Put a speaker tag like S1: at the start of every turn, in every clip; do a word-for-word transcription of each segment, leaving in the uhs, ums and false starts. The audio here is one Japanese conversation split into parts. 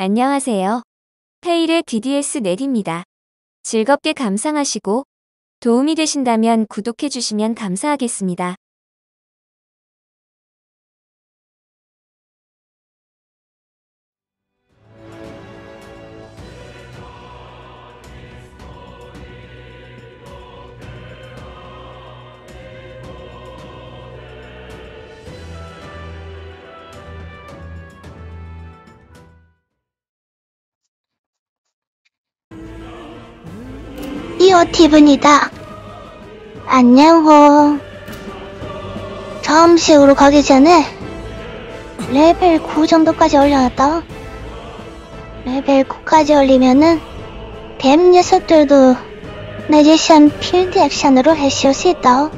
S1: 안녕하세요. 페일의 디디에스 넷입니다. 즐겁게 감상하시고 도움이 되신다면 구독해주시면 감사하겠습니다.
S2: 이오티브니다. 안녕. 처음식으로 가기 전에 레벨 구 정도까지 올려놨다. 레벨 구까지 올리면은 뱀 녀석들도 매지션 필드 액션으로 해씌울 수 있다.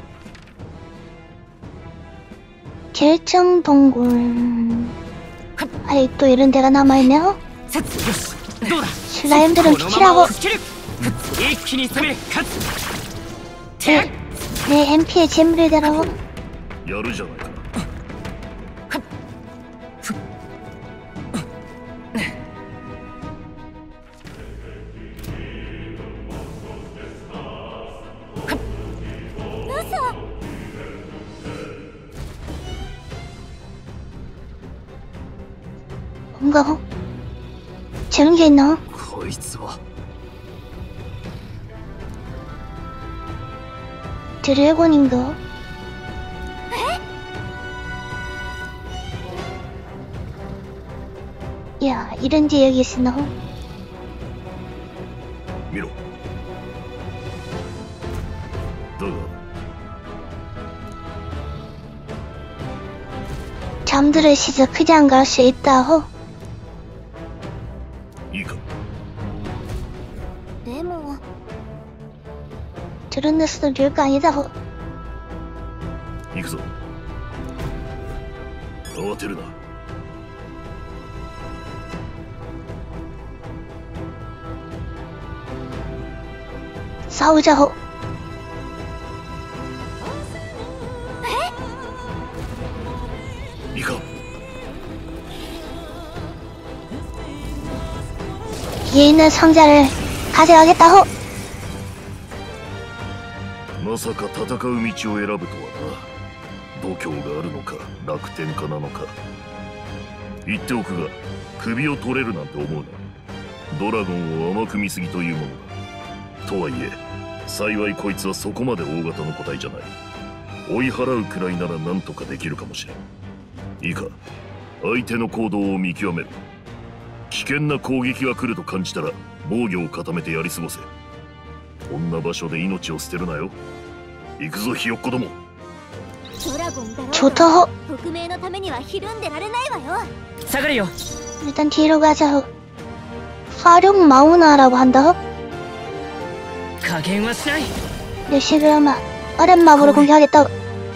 S2: 결정 동굴. 아직도 이런 데가 남아있네요. 슬라임들은 비키라고. 네, 내 엠피의 재물을 대라고. 뭔가 어? 저런 게 있나? 드래곤인가? 야, 이런 지역이 있으나?
S3: 미로.
S2: 잠들을 시저 그냥 갈 수 있다호?
S3: 이거.
S2: 네모. 저런 녀석들 별거 아니다호.
S3: 이거서.慌てるな.
S2: 싸우자호.
S3: 이거.
S2: 뒤에 있는 상자를 가져가겠다호.
S3: まさか戦う道を選ぶとはな。度胸があるのか楽天家なのか。言っておくが首を取れるなんて思うな。ドラゴンを甘く見すぎというものだ。とはいえ幸いこいつはそこまで大型の個体じゃない。追い払うくらいなら何とかできるかもしれん。いいか、相手の行動を見極める。危険な攻撃が来ると感じたら防御を固めてやり過ごせ。こんな場所で命を捨てるなよ。行くぞひよっこども。
S2: 좋다호. 일단 뒤로 가자호. 화룡 마우나라고 한다호. 내식을 아마 어련마으로 공격하겠다고.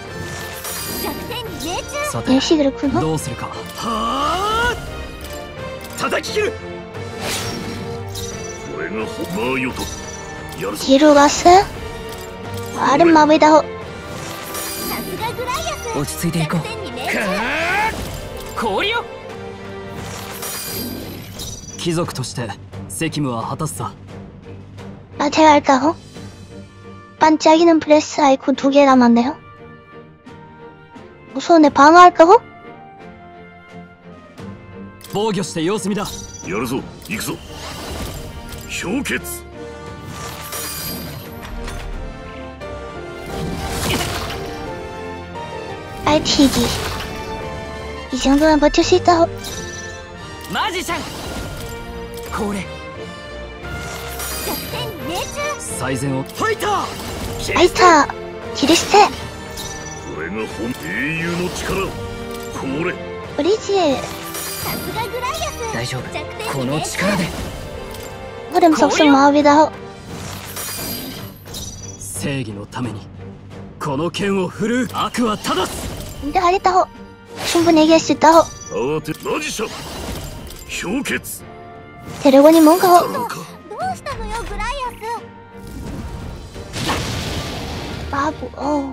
S2: 내식을 군호? 뒤로 갔어? 어련마으다호.
S4: 落ち着いていこう。氷よ。貴族として責務は果たすさ。
S2: 아, 제가 할까요? 반짝이는 브레스 아이콘 두 개 남았네요. 무서운데 방어할까요?
S4: 防御して様子見だ。
S3: やるぞ、行くぞ。氷結。
S2: 알티기. 이 정도면 버틸 수 있다.
S4: 마지샹. 고래. 사이젠 파이터.
S2: 파이터. 기리스테. 우리지.
S4: 大丈夫。この力で。
S2: 흐름 속성 마법이다.
S4: 正義のためにこの剣を振るう。悪は正す。
S2: 근데 하겠다호. 충분히 얘기할 수 있다호. 드래곤이 뭔가호. 바보. 어.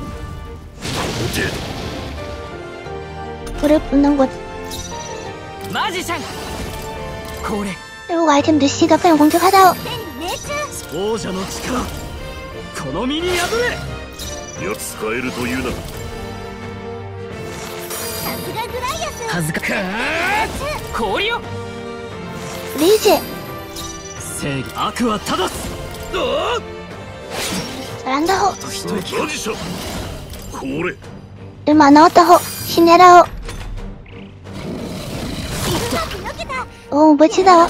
S2: 불을 뿜는 것.
S4: マジシャンこれ
S2: 그리고 아이템도 시각을 공격하다오.
S4: 王者の力この身に宿れ
S3: や使えるというなら
S4: 恥ずか氷よ
S2: 리즈.
S4: 正義悪は正す
S2: 잘한다호.
S3: マジシャンこれ
S2: 얼마 안 남았다호. 힘내라호. 오, 멋지다호.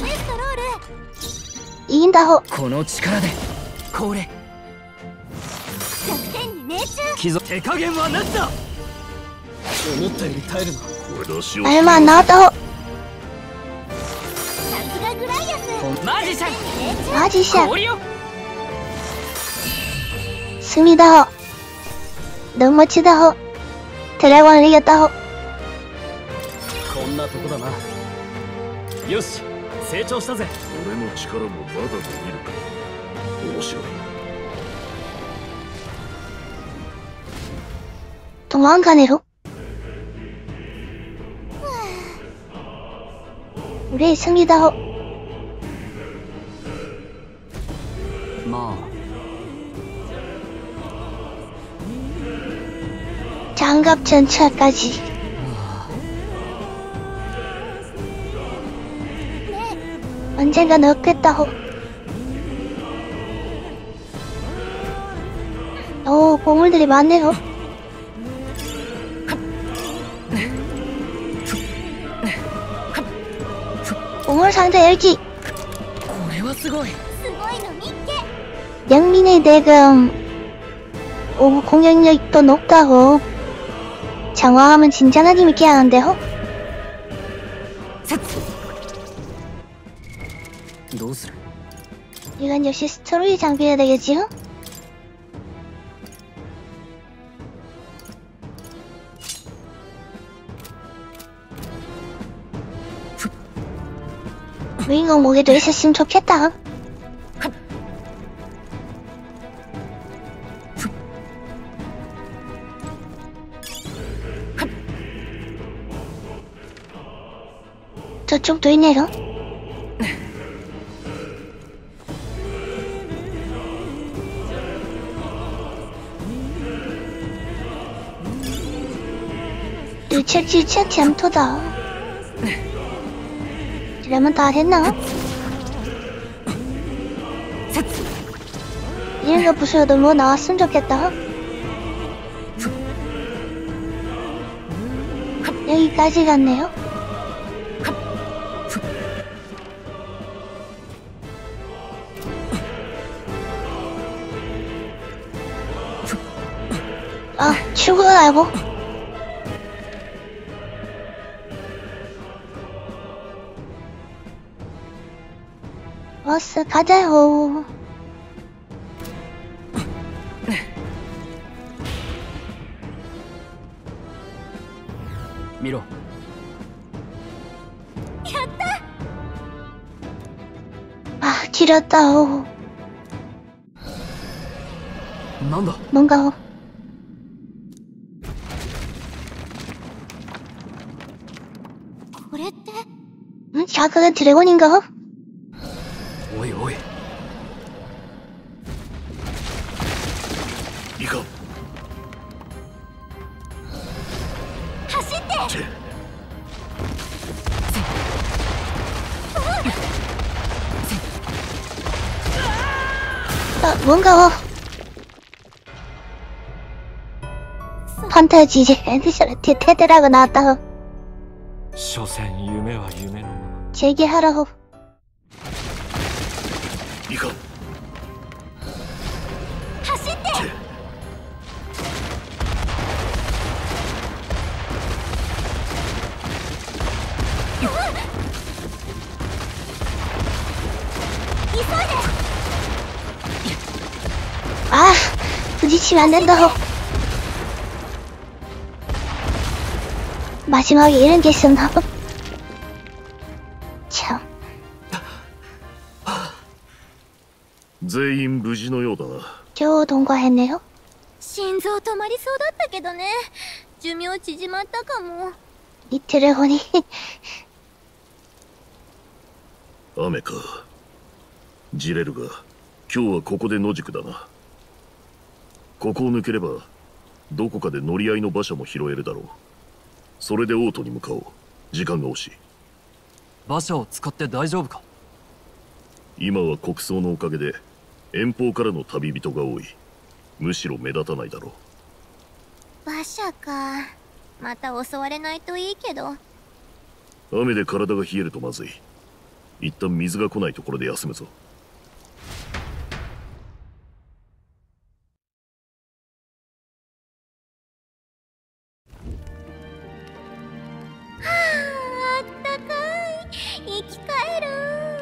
S2: 이긴다호.
S4: この力でこれ傷手加減はなしだ思ったより耐えるな
S3: 私を
S2: 얼마 안 남았다호.
S4: マジシャン
S2: 마지샷.
S4: 氷よ
S2: 승리다호. 너무 멋지다호. 드래곤을 이겼다호.
S4: こんなとこだなよし成長したぜ
S3: 俺の力もまだ伸びるか面白い
S2: 도망가네로. 우리 승리다호.
S4: ま
S2: 장갑 전차까지. 언젠가 넣겠다호. 오, 보물들이 많네요. 보물 상자 열기.
S4: これはすごい
S2: 영민의 대금. 오, 공격력도 높다호. 장화하면 진짜 재밌게 하는데요?
S4: どうする
S2: 이건 역시 스토리 장비해야 되겠지요? 주인공 목에도 있었으면 좋겠다. 저쪽도 있네요. 일체질체 잼토다. 이러면 다 됐나? 이런 거 부수여도 뭐 나왔으면 좋겠다. 여기까지 갔네요. 아, 출근하고. 버스 가자요.
S4: 밀어
S2: 아, 지렸다오.
S4: なんだ
S2: 뭔가. 응? 자그가 드래곤인가?
S4: おいおい
S3: いかん
S2: 走って 아, 뭔가. 판타지 이제 에디션 테드라고 나왔다.
S5: 所詮夢は夢のまま
S2: 재개하라고.
S3: いかん
S2: 走って 아, 부딪히면 안 된다고. 마지막에 이런 게 있었나? 참.
S3: 全員無事のようだな
S2: 겨우 통과했네요.
S6: 心臓止まりそうだったけどね。寿命縮まったかも。
S2: 이 드래곤이
S3: 雨か。ジレルが今日はここで野宿だな。ここを抜ければどこかで乗り合いの馬車も拾えるだろう。それでオートに向かおう。時間が惜しい。
S4: 馬車を使って大丈夫か？
S3: 今は国葬のおかげで遠方からの旅人が多い。むしろ目立たないだろ
S6: 馬車か。また襲われないといいけど。
S3: う。雨で体が冷えるとまずい。一旦水が来ないところで休むぞ。
S6: はあ、あったかい。生き返る。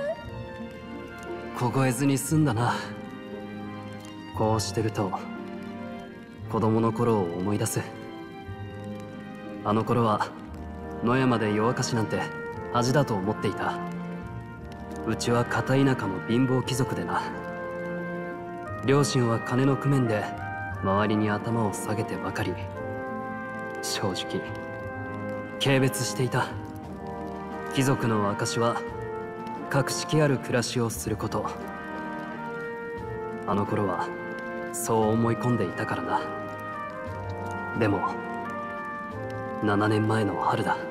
S4: 凍えずに済んだな。こうしてると子供の頃を思い出す。あの頃は野山で夜明かしなんて恥だと思っていた。うちは片田舎の貧乏貴族でな。両親は金の工面で周りに頭を下げてばかり。正直軽蔑していた。貴族の証は格式ある暮らしをすること。あの頃はそう思い込んでいたからな。でもななねんまえの春だ。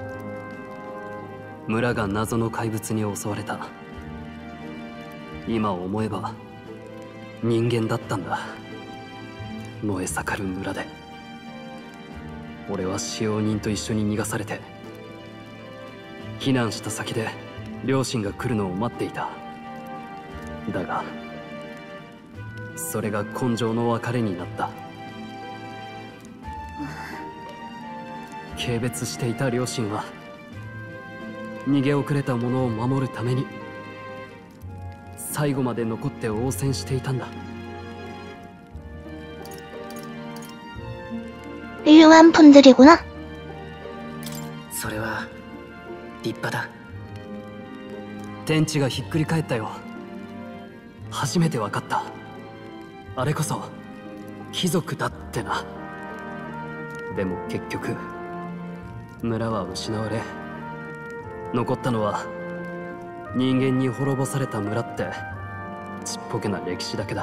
S4: 村が謎の怪物に襲われた。今思えば人間だったんだ。燃え盛る村で俺は使用人と一緒に逃がされて、避難した先で両親が来るのを待っていた。だがそれが今生の別れになった。軽蔑していた両親は逃げ遅れた者を守るために最後まで残って応戦していたんだ。
S2: 훌륭한분들이구나。
S7: それは立派だ。
S4: 天地がひっくり返ったよ。初めて分かった。あれこそ貴族だってな。でも結局村は失われ、残ったのは人間に滅ぼされた村ってちっぽけな歴史だけだ。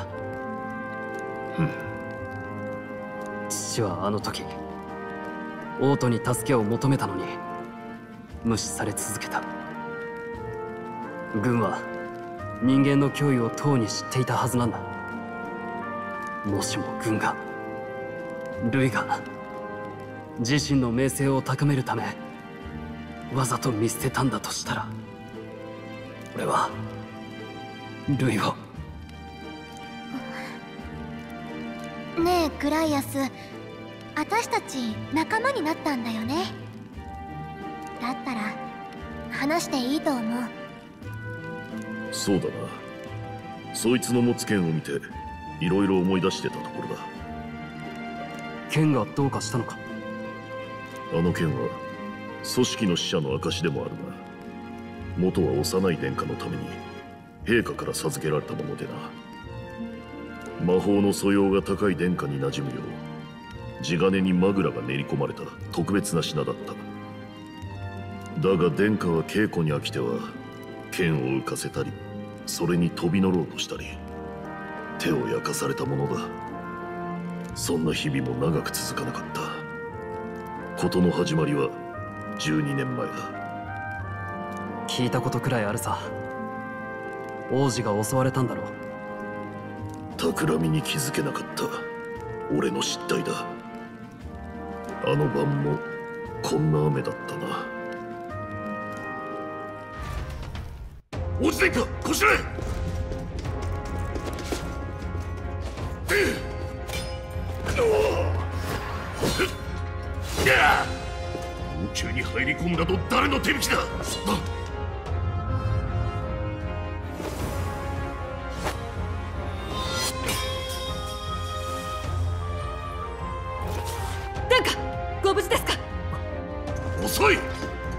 S4: 父はあの時王都に助けを求めたのに無視され続けた。軍は人間の脅威をとうに知っていたはずなんだ。もしも軍がルイが自身の名声を高めるためわざと見捨てたんだとしたら、俺はルイを。
S6: ねえクライアス、私たち仲間になったんだよね。だったら話していいと思う。
S3: そうだな。そいつの持つ剣を見ていろいろ思い出してたところだ。
S4: 剣がどうかしたのか？
S3: あの剣は組織の使者の証でもあるが、元は幼い殿下のために陛下から授けられたものでな。魔法の素養が高い殿下に馴染むよう地金にマグラが練り込まれた特別な品だった。だが殿下は稽古に飽きては剣を浮かせたり、それに飛び乗ろうとしたり、手を焼かされたものだ。そんな日々も長く続かなかった。事の始まりはじゅうにねんまえだ。
S4: 聞いたことくらいあるさ。王子が襲われたんだろう。
S3: 企みに気づけなかった俺の失態だ。あの晩もこんな雨だったな。落ちてんか、こしらえ。宇宙に入り込むなど誰の手引きだ。
S8: 殿下、ご無事ですか？
S3: 遅い。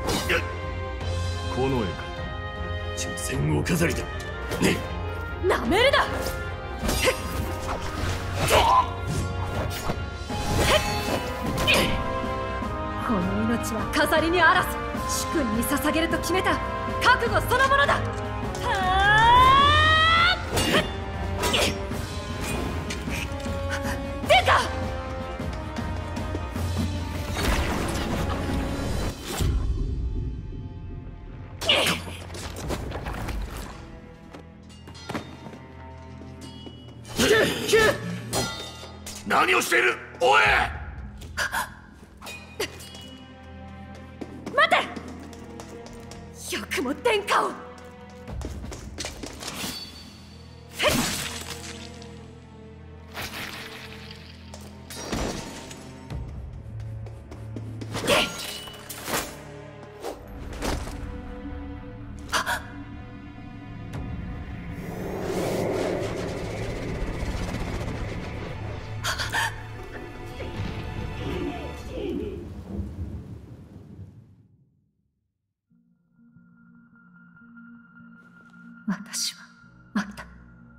S5: この絵か。
S3: 挑戦お飾りだ。ね。
S8: なめるな。 この命は飾りにあらず主君に捧げると決めた覚悟そのものだ。はあ殿下。
S3: 何をしている、おい。
S8: 待て。よくも殿下を。私は待った。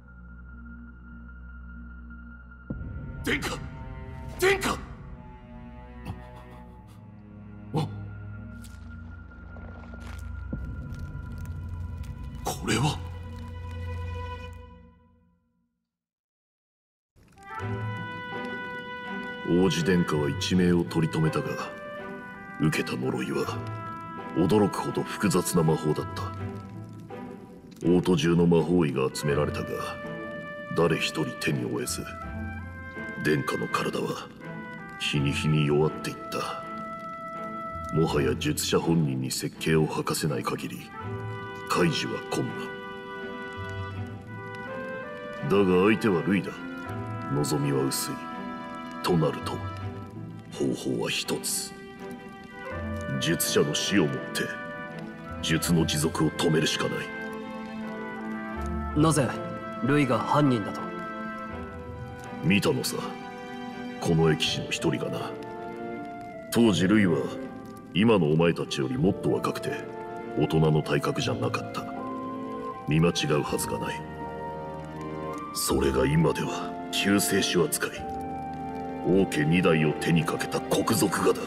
S3: 殿下、殿下。あ、これは。王子殿下は一命を取り留めたが、受けた呪いは驚くほど複雑な魔法だった。王都中の魔法医が集められたが、誰一人手に負えず、殿下の体は日に日に弱っていった。もはや術者本人に設計を吐かせない限り解除は困難だが、相手はルイだ。望みは薄いとなると方法は一つ。術者の死をもって術の持続を止めるしかない。
S4: なぜルイが犯人だと？
S3: 見たのさ、この駅士の一人がな。当時ルイは今のお前たちよりもっと若くて大人の体格じゃなかった。見間違うはずがない。それが今では救世主扱い、王家二代を手にかけた国賊がだ。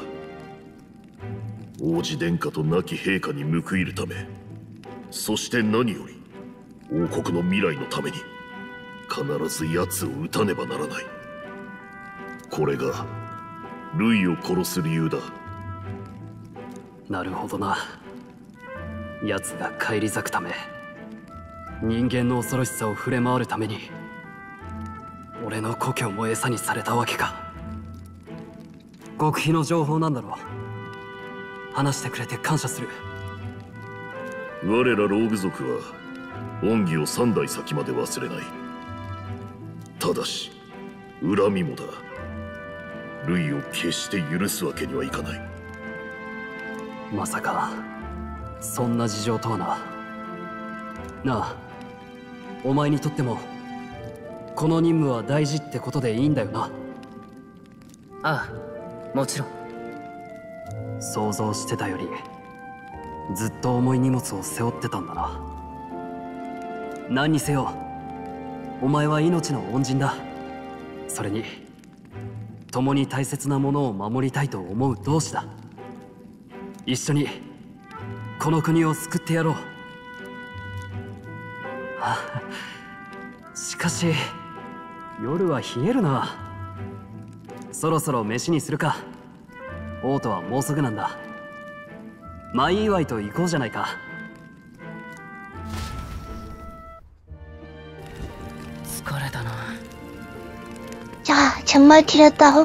S3: 王子殿下と亡き陛下に報いるため、そして何より王国の未来のために必ず奴を撃たねばならない。これがルイを殺す理由だ。
S4: なるほどな。奴が返り咲くため、人間の恐ろしさを触れ回るために俺の故郷も餌にされたわけか。極秘の情報なんだろう。話してくれて感謝する。
S3: 我らローグ族は恩義を三代先まで忘れない。ただし恨みもだ。ルイを決して許すわけにはいかない。
S4: まさかそんな事情とはな。なあ、お前にとってもこの任務は大事ってことでいいんだよな。
S7: ああ、もちろん。
S4: 想像してたよりずっと重い荷物を背負ってたんだな。何にせよお前は命の恩人だ。それに共に大切なものを守りたいと思う同志だ。一緒にこの国を救ってやろう。あ、しかし夜は冷えるな。そろそろ飯にするか。王都はもうすぐなんだ。前祝いと行こうじゃないか。
S7: 疲れたな。
S2: 자, 정말 길었다호.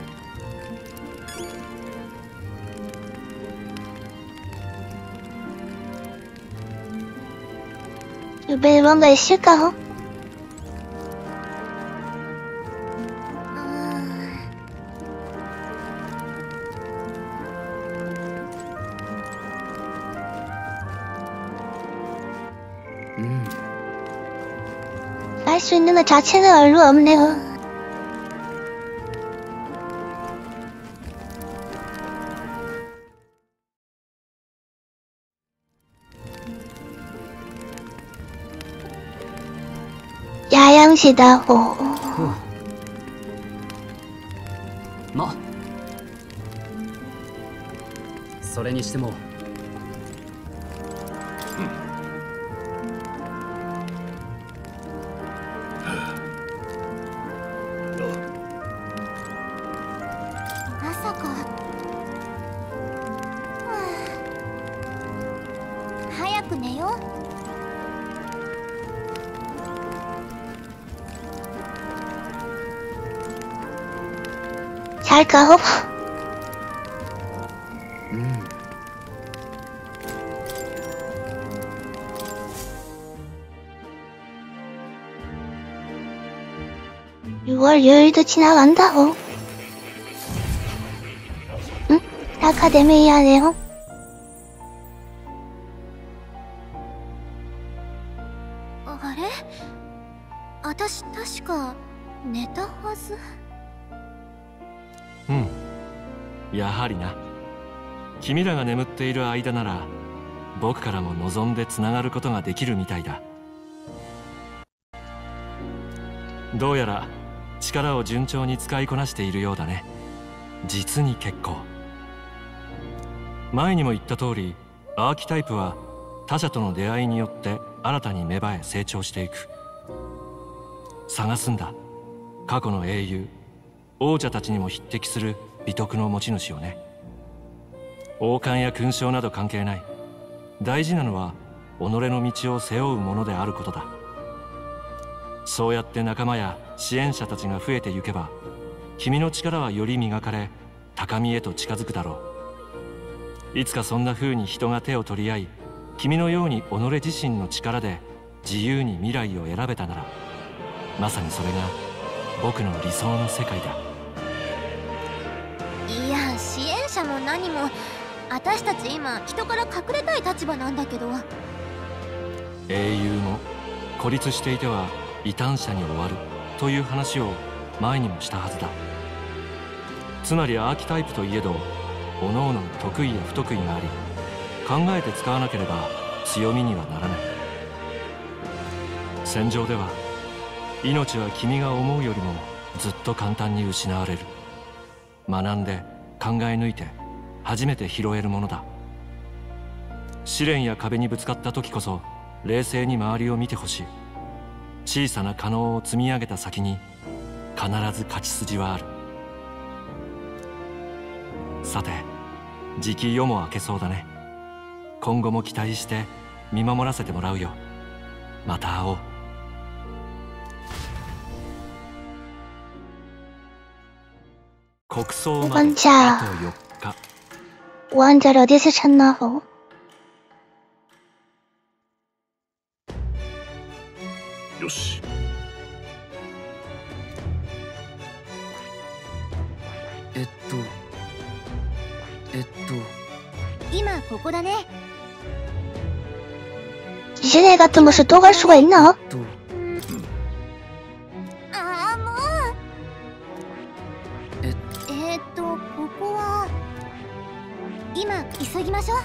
S2: 주변에 뭔가 있을까호?
S7: 음.
S2: 알 수 있는 것 자체는 얼로 없네요. 야양시다. 오.
S4: 마. それにしても
S6: まさか。早く寝よう。
S2: 잘까?
S4: うん
S2: 유월 요일도 지나간다고. 응? 아카데미아네요.
S6: あれ、私確か寝たはず。
S5: うん、やはりな。君らが眠っている間なら僕からも望んでつながることができるみたいだ。どうやら力を順調に使いこなしているようだね。実に結構。前にも言った通り、アーキタイプは他者との出会いによって新たに芽生え成長していく。探すんだ、過去の英雄王者たちにも匹敵する美徳の持ち主をね。王冠や勲章など関係ない。大事なのは己の道を背負うものであることだ。そうやって仲間や支援者たちが増えてゆけば、君の力はより磨かれ高みへと近づくだろう。いつかそんな風に人が手を取り合い、君のように己自身の力で自由に未来を選べたなら、まさにそれが僕の理想の世界だ。
S6: いや、支援者も何も、私たち今人から隠れたい立場なんだけど。
S5: 英雄も孤立していては異端者に終わるという話を前にもしたはずだ。つまりアーキタイプといえど、各々の得意や不得意があり、考えて使わなければ強みにはならない。戦場では命は君が思うよりもずっと簡単に失われる。学んで考え抜いて初めて拾えるものだ。試練や壁にぶつかった時こそ冷静に周りを見てほしい。小さな可能を積み上げた先に必ず勝ち筋はある。さて、じき夜も明けそうだね。今後も期待して見守らせてもらうよ。また会おう。国葬まであとよっか。
S2: 우한자를 어디서 찾나고?
S3: よし。
S4: えっとえっと
S6: 今ここだね。
S2: 이제네 같은 곳을 또 갈 수가 있나?
S4: と
S6: ああ、もう。
S4: え
S6: えーっと、ここは。今急ぎましょう。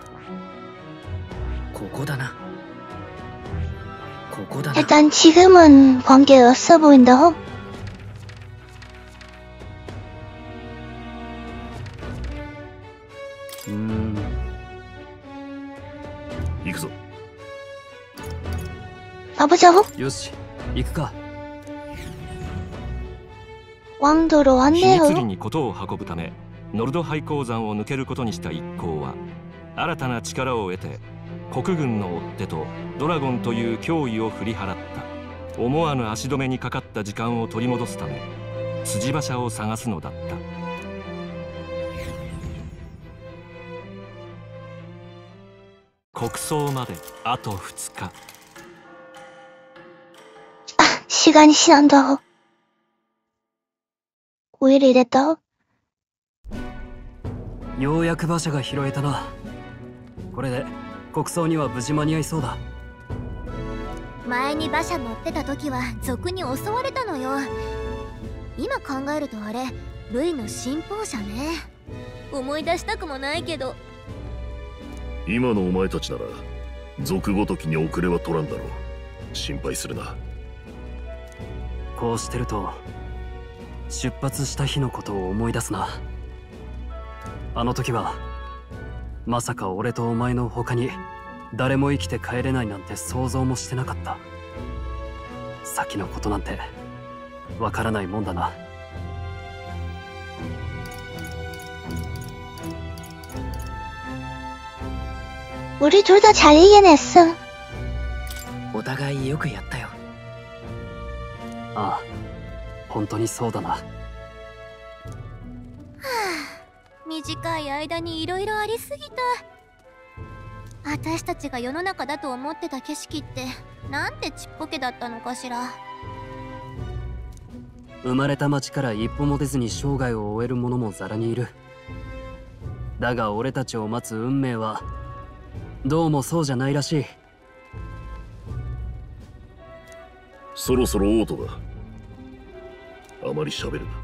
S4: ここだな。ここだな。
S2: 일단 지금은 관계 없어 보인다.
S4: うーん、
S3: 行くぞ。
S2: 가보자고.
S4: よし、行くか。
S2: 왕도로
S5: 秘密裏
S2: 왔네요.
S5: に事を運ぶためノルド廃鉱山を抜けることにした一行は、新たな力を得て国軍の追っ手とドラゴンという脅威を振り払った。思わぬ足止めにかかった時間を取り戻すため辻馬車を探すのだった。国葬まであとふつか。
S2: 아, 시간이 지난다고. 오 일이 됐다.
S4: ようやく馬車が拾えたな。これで国葬には無事間に合いそうだ。
S6: 前に馬車乗ってた時は賊に襲われたのよ。今考えるとあれ、ルイの信奉者ね。思い出したくもないけど。
S3: 今のお前たちなら賊ごときに遅れは取らんだろう。心配するな。
S4: こうしてると出発した日のことを思い出すな。あの時はまさか俺とお前の他に誰も生きて帰れないなんて想像もしてなかった。先のことなんてわからないもんだな。
S2: 우리 둘 다 잘 이겨냈어.
S7: お互いよくやったよ。
S4: ああ、本当にそうだな。
S6: 短い間に色々ありすぎた。私たちが世の中だと思ってた景色ってなんてちっぽけだったのかしら。
S4: 生まれた町から一歩も出ずに生涯を終える者もざらにいる。だが俺たちを待つ運命はどうもそうじゃないらしい。
S3: そろそろオートだ。あまり喋るな。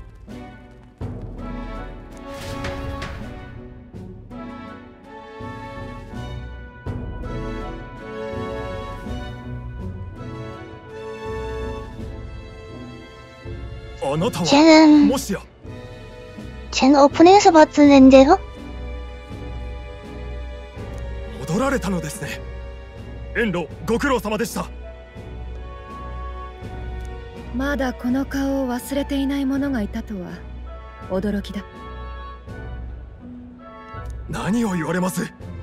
S9: あなたは
S2: 쟤는
S9: もしや
S2: 쟤는 오프닝에서 봤던 앤데요?
S9: 戻られたのですね。遠路ご苦労様でした。
S8: まだこの顔を忘れていない者がいたとは驚きだ。
S9: 何を言われます。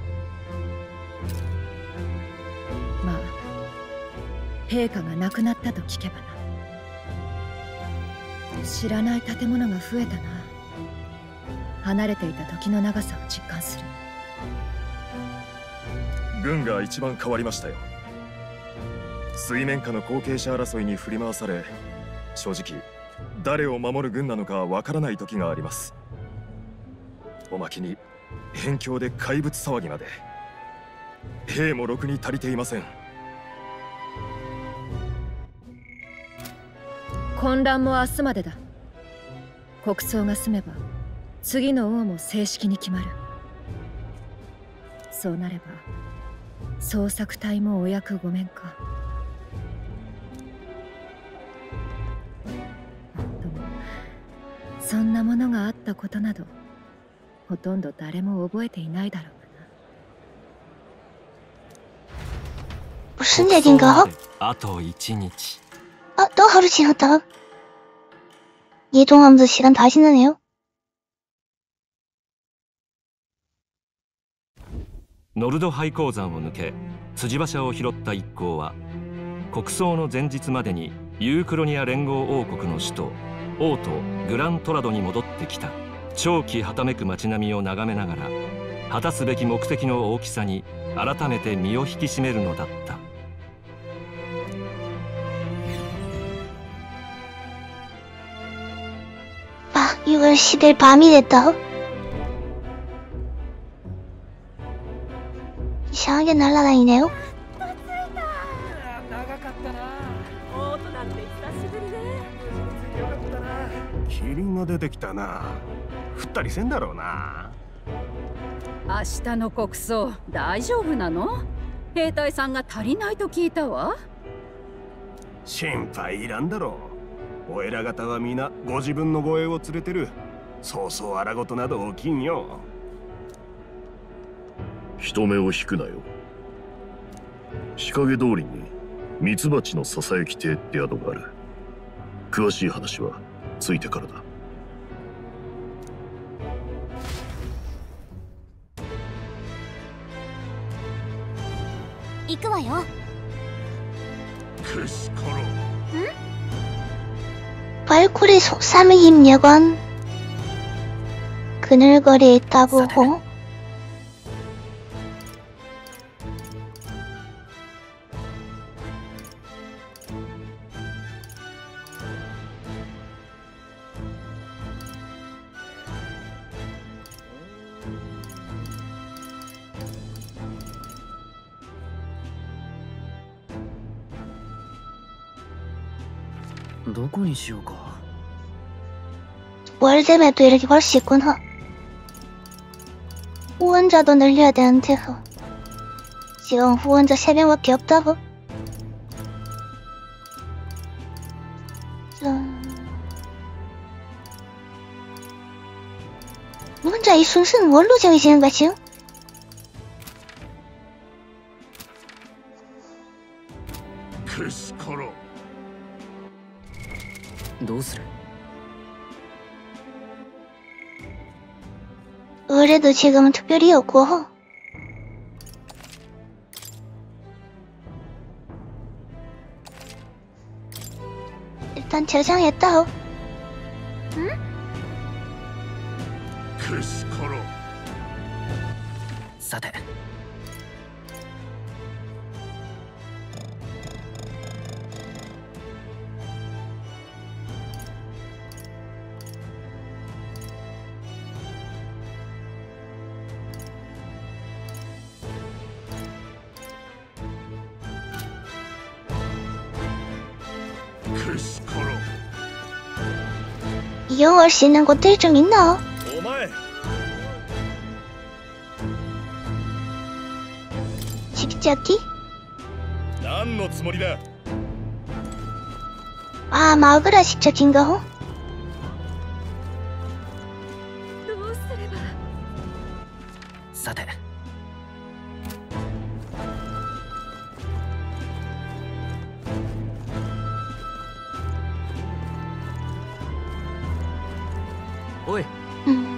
S8: まあ陛下が亡くなったと聞けばな。知らない建物が増えたな。離れていた時の長さを実感する。
S9: 軍が一番変わりましたよ。水面下の後継者争いに振り回され、正直誰を守る軍なのかわからない時があります。おまけに辺境で怪物騒ぎまで。兵もろくに足りていません。
S8: 混乱も明日までだ。国葬が済めば次の王も正式に決まる。そうなれば捜索隊もお役御免か。でもそんなものがあったことなどほとんど誰も覚えていないだろうがな。
S2: 무슨 얘긴가?
S5: あと一日。
S2: 아, 또 하루 지났다. 이동하면서 시간 다 지나네요.
S5: ノルド廃鉱山を抜け辻馬車を拾った一行は国葬の前日までにユークロニア連合王国の首都オート・グラントラドに戻ってきた。長期はためく街並みを眺めながら果たすべき目的の大きさに改めて身を引き締めるのだった。
S2: 아, 이건 시들 밤이 됐다. 이상하게 날아다니네요.
S10: キリンが出てきたな。降ったりせんだろうな。
S11: 明日の国葬大丈夫なの？兵隊さんが足りないと聞いたわ。
S10: 心配いらんだろう。お偉方は皆ご自分の護衛を連れてる。そうそう荒事など起きんよ。
S3: 人目を引くなよ。仕掛け通りにミツバチのささやき亭って宿がある。詳しい話はついてからだ。
S6: 行くわよ。
S10: くしころ。
S2: 발코리 속삼의 임여관 그늘거리에 있다 보고
S7: 어디しようか.
S2: 월드맵도 이렇게 걸 수 있구나. 후원자도 늘려야 되는데요. 지금 후원자 세 명밖에 없다고? 좀... 혼자 이 순수는 뭘로 정해지는 거지?
S3: くしころ。
S7: どうする？
S2: 그래도 지금은 특별히 없고. 일단 저장했다.
S6: 응?
S3: くしころ。
S7: さて。
S3: くしころ。
S2: 이용할 수 있는 곳들이 좀 있나?
S9: お前
S2: 식자기?
S9: 何のつもりだ？
S2: 아, 마그라 식자기인가?
S11: どうすれば。
S7: さて。
S4: おい。
S2: 음.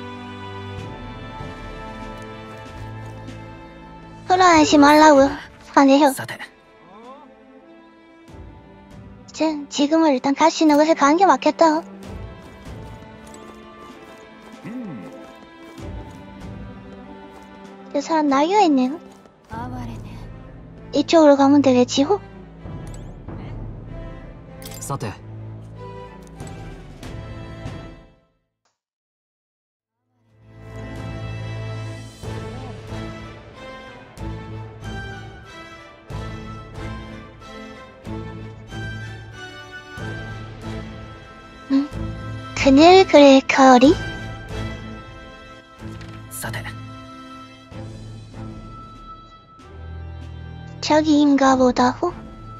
S2: 흘러하지 말라고 화내요.
S7: さて。
S2: 전 지금은 일단 갈 수 있는 곳에 가는 게 맞겠다. 저 사람 나이가 있네요. 이쪽으로 가면 되겠지, 호?
S4: さて。
S2: 응? 그늘 그릴 거리?
S7: さて。
S2: 저기인가 보다, 호?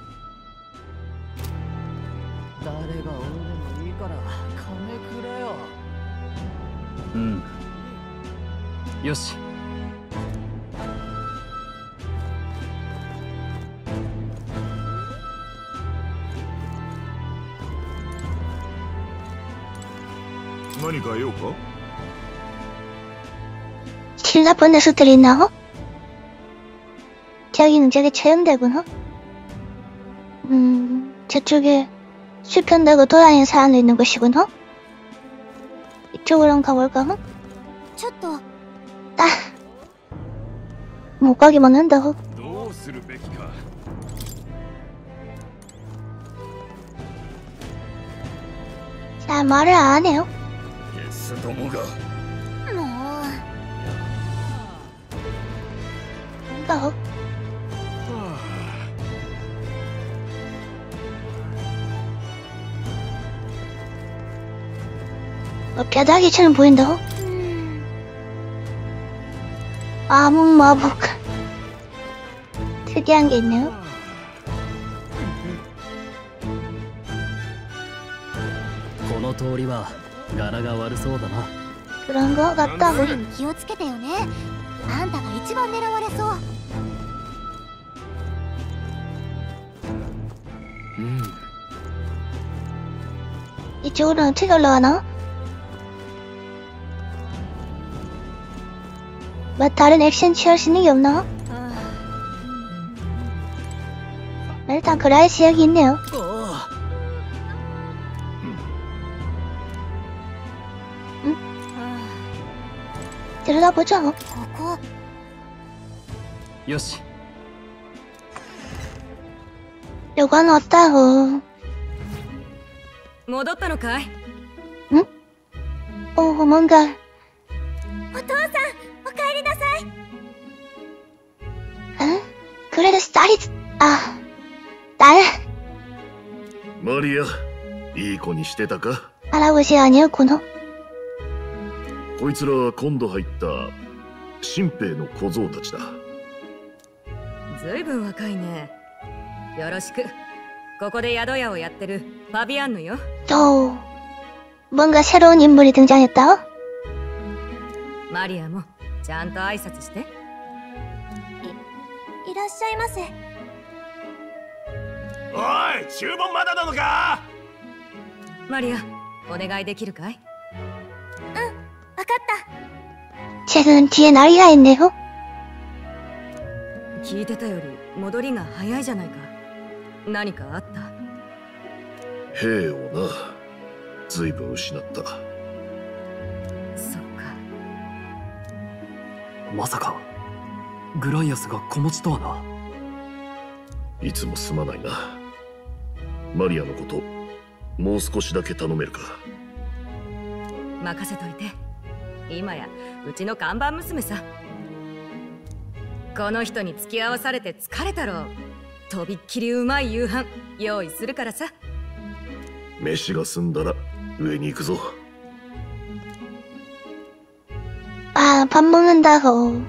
S4: 誰が俺でもいいから金くれよ。うん。よし。
S3: 何か用か？
S2: 길 나쁜 녀석들이 있나, 호? 저기는 저게 체험대구나? 음, 저쪽에 수편되고 돌아다니는 사람도 있는 곳이구나? 이쪽으로 한번 가볼까, 호?
S6: ちょっと
S2: 아! 못 가기만 한다, 호?
S9: どうするべきか。
S2: 자, 말을 안 해요.
S3: ゲスどもが。
S6: もう
S2: 뭔가, 호? 어, 뼈다귀처럼 보인다, 호? 암흑 마법. 특이한 게 있네요.
S4: この通りは柄が悪そうだな。
S2: 그런 거 같다고.
S6: に気をつけてよね。あんたが一番狙われそう。
S4: うん。
S2: 이쪽으로는 어떻게 올라가나? 뭐 다른 액션 취할 수 있는 게 없나? 일단 그라이스 여기 있네요. 응? 들여다보자.
S6: ここ
S4: よし。
S2: 요관 없다고.
S11: 戻ったのかい？
S2: 응? 오, 뭔가.
S6: お父さん、お帰りなさい。
S2: 응? 그래도 쌀이, 아, 딸?
S3: マリア、いい子にしてたか？
S2: 할아버지 아니었구나.
S3: こいつらは今度入った新兵の小僧たちだ。
S11: ずいぶん若いね。よろしく。ここで宿屋をやってるファビアンヌよ。
S2: 또, 뭔가 새로운 인물이 등장했다.
S11: マリアもちゃんと挨拶して。
S6: い、いらっしゃいませ。
S10: おい、注文まだなのか？
S11: マリア、お願いできるかい？
S6: うん、わかった。
S2: 쟤는 뒤에 나리가 있네요.
S11: 聞いてたより戻りが早いじゃないか。何かあった？
S3: 兵をな、随分失った。
S11: そっか。
S4: まさかグライアスが子持ちとはな。
S3: いつもすまないな。マリアのこともう少しだけ頼めるか？
S11: 任せといて。今やうちの看板娘さ。この人に付き合わされて疲れたろう。とびっきりうまい夕飯用意するからさ。
S3: 飯が済んだら上に行くぞ。
S2: 아, 밥 먹는다고.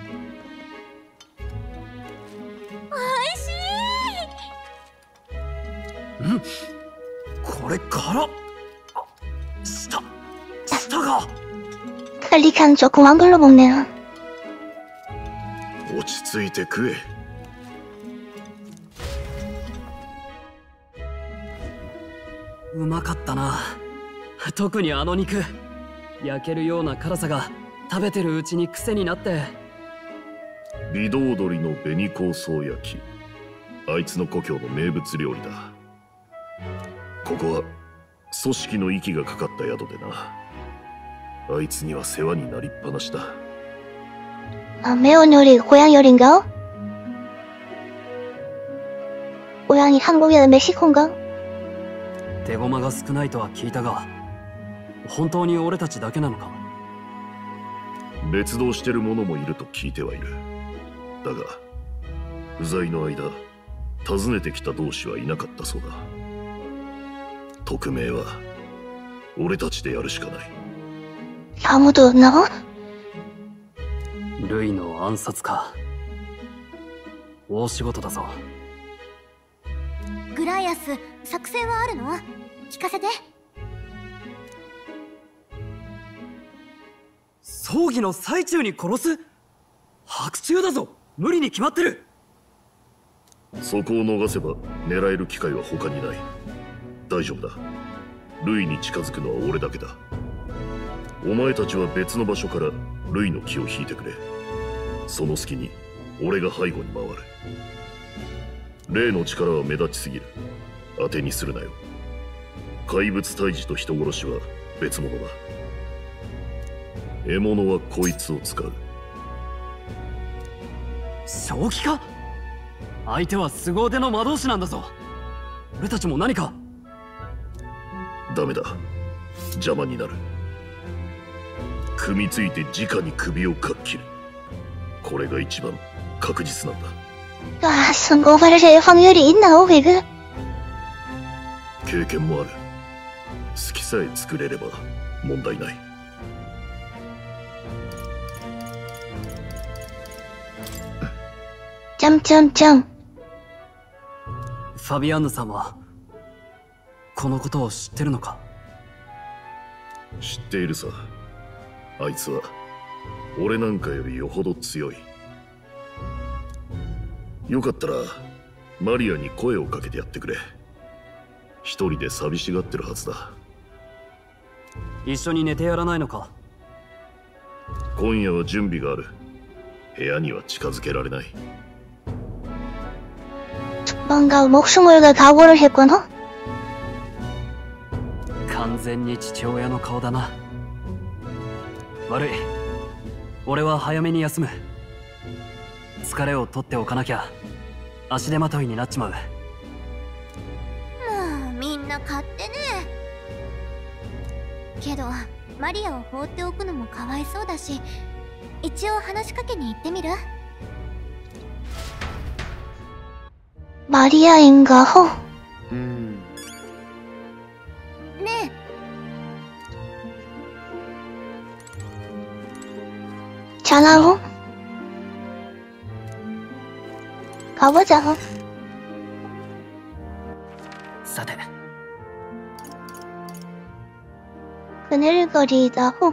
S4: ん？これから舌舌が
S2: 클릭한 조그만 걸로 먹네요.
S3: 落ち着いて食え。
S4: うまかったな。特にあの肉、焼けるような辛さが食べてるうちに癖になって。
S3: 微動鶏の紅香草焼き、あいつの故郷の名物料理だ。ここは組織の息がかかった宿でな。あいつには世話になりっぱなしだ。
S2: 아, 매운 요리 고향 요리인가? 고향이 한국이나 멕시코인가?
S4: 手駒が少ないとは聞いたが、本当に俺たちだけなのか？
S3: 別動してる者もいると聞いてはいる。だが不在の間訪ねてきた同志はいなかったそうだ。匿名は俺たちでやるしかない。
S2: 아무도 없나?
S4: ルイの暗殺か。大仕事だぞ。
S6: グライアス、作戦はあるの？聞かせて。
S4: 葬儀の最中に殺す？白昼だぞ。無理に決まってる。
S3: そこを逃せば狙える機会は他にない。大丈夫だ。ルイに近づくのは俺だけだ。お前たちは別の場所からルイの気を引いてくれ。その隙に俺が背後に回る。霊の力は目立ちすぎる。当てにするなよ。怪物退治と人殺しは別物だ。獲物はこいつを使う。
S4: 正気か？相手は凄腕の魔導士なんだぞ。俺たちも何か。
S3: ダメだ。邪魔になる。組みついて直に首をかっ切る。これが一番確実なんだ。
S2: 아, 성공할 확률이 있나, 배그?
S3: 経験もある。好きさえ作れれば問題ない。
S2: 점점점.
S4: ファビアンヌさんはこのことを知ってるのか？
S3: 知っているさ。あいつは俺なんかよりよほど強い。よかったらマリアに声をかけてやってくれ。一人で寂しがってるはずだ。
S4: 一緒に寝てやらないのか？
S3: 今夜は準備がある。部屋には近づけられない。
S2: 뭔가 목숨을 걸 각오를 했구나?
S4: 完全に父親の顔だな。悪い。俺は早めに休む。疲れを取っておかなきゃ足手まといになっちまう。
S6: もうみんな勝手ね。けどマリアを放っておくのもかわいそうだし、一応話しかけに行ってみる？
S2: 마리아인가? 허.
S4: 음.
S6: 네.
S2: 전화로? 가보자.
S4: さて。
S2: 그늘거리다. 허.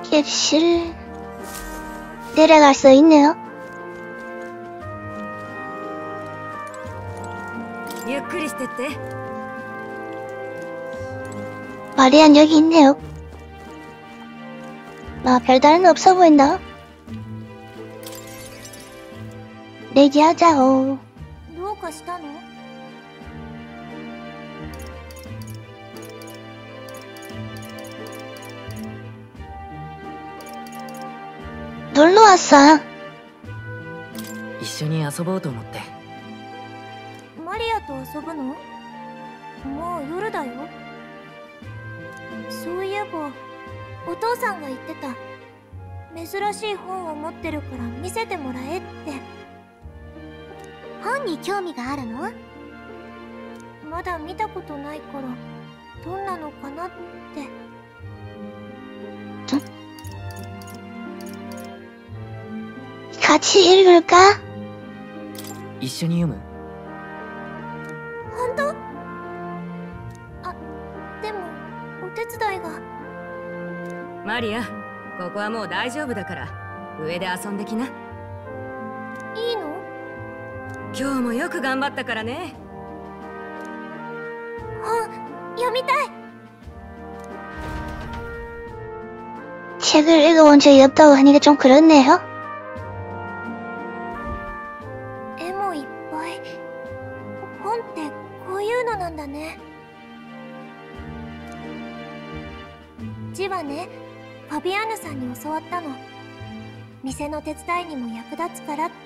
S2: 객실 내려갈 수 있네요.
S11: ゆっくりしてって。
S2: 마리안 여기 있네요. 아, 별다른 없어 보인다. 내기하자오.
S6: どうかしたの？
S2: 놀러 왔어.
S7: 一緒に遊ぼうと思って。
S6: マリアと遊ぶの？もう夜だよ。そういえばお父さんが言ってた。珍しい本を持ってるから見せてもらえって。本に興味があるの？まだ見たことないからどんなのかなって。
S2: 같이 읽을까?
S7: 一緒に読む？
S6: 本当？あ、でもお手伝いが。
S11: マリア、ここはもう大丈夫だから上で遊んできな。
S6: いいの？
S11: 今日もよく頑張ったからね。
S6: 本読みたい。
S2: 책을 읽어본 적이 없다고 하니까 좀 그렇네요.
S6: 絵もいっぱい。本ってこういうのなんだね。字はね、ファビアーヌさんに教わったの。店の手伝いにも役立つからって。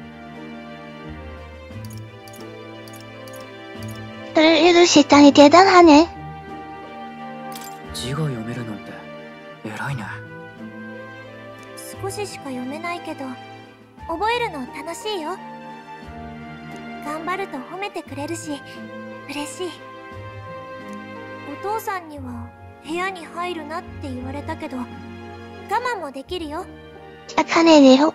S2: 글을 읽을 수 있다니 대단하네.
S7: 字が読めるなんて偉いね。
S6: 少ししか読めないけど覚えるの楽しいよ。頑張ると褒めてくれるし嬉しい。お父さんには部屋に入るなって言われたけど我慢もできるよ。
S2: 착한 애네요.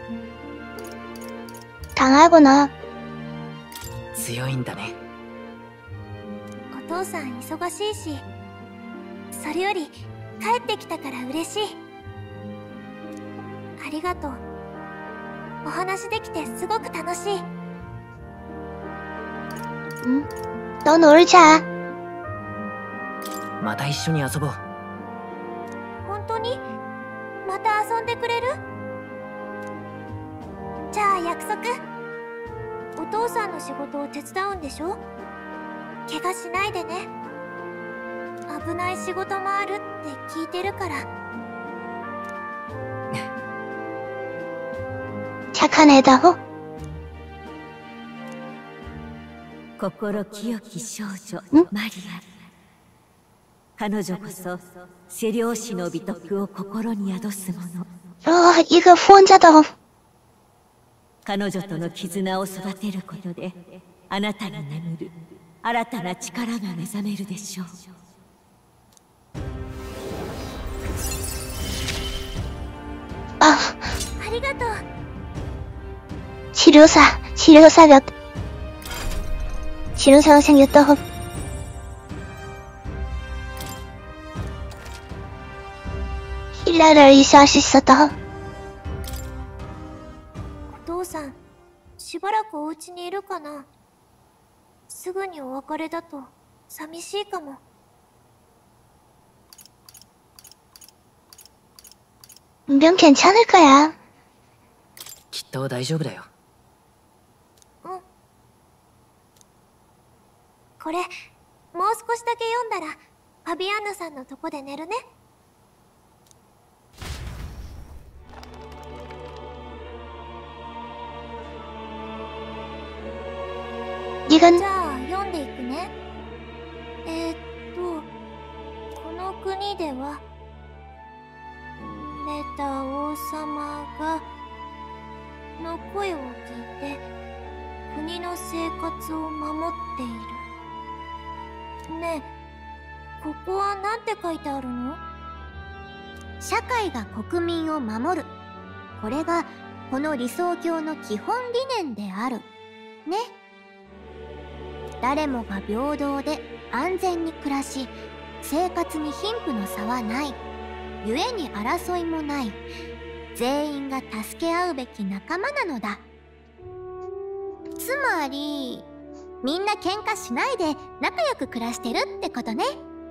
S2: 강하구나.
S7: 強いんだね。
S6: お父さん忙しいし、それより帰ってきたから嬉しい。ありがとう。お話できてすごく楽しい。
S2: 응? 너 놀자.
S7: また一緒に遊ぼう。
S6: 本当に？また遊んでくれる？じゃあ約束。お父さんの仕事を手伝うんでしょ？怪我しないでね。危ない仕事もあるって聞いてるから。
S2: 착한 애다고?
S12: 心清き少女マリア。彼女こそ背漁師の美徳を心に宿すもの。
S2: 어, 이거 후원자다.
S12: 彼女との絆を育てることであなたに眠る新たな力が目覚めるでしょう。
S2: 아,
S6: ありがとう。
S2: 치료사, 치료사가 치료사가 생겼다. 힐라를 의시할 수 있었다.
S6: お父さん、しばらくお家にいるかな。すぐにお別れだと寂しいかも。
S2: 분명 괜찮을 거야.
S7: きっと大丈夫だよ。
S6: うん。これ、もう少しだけ読んだら、ファビアンヌさんのとこで寝るね。
S2: 이건
S6: じゃあ読んでいくね。えー、っとこの国ではメタ王様がの声を聞いて国の生活を守っている。ねえ、ここはなんて書いてあるの？社会が国民を守る。これがこの理想郷の基本理念である。ね。 誰もが平等で安全に暮らし、生活に貧富の差はない。 故に争いもない。全員が助け合うべき仲間なのだ。つまりみんな喧嘩しないで仲良く暮らしてるってことね。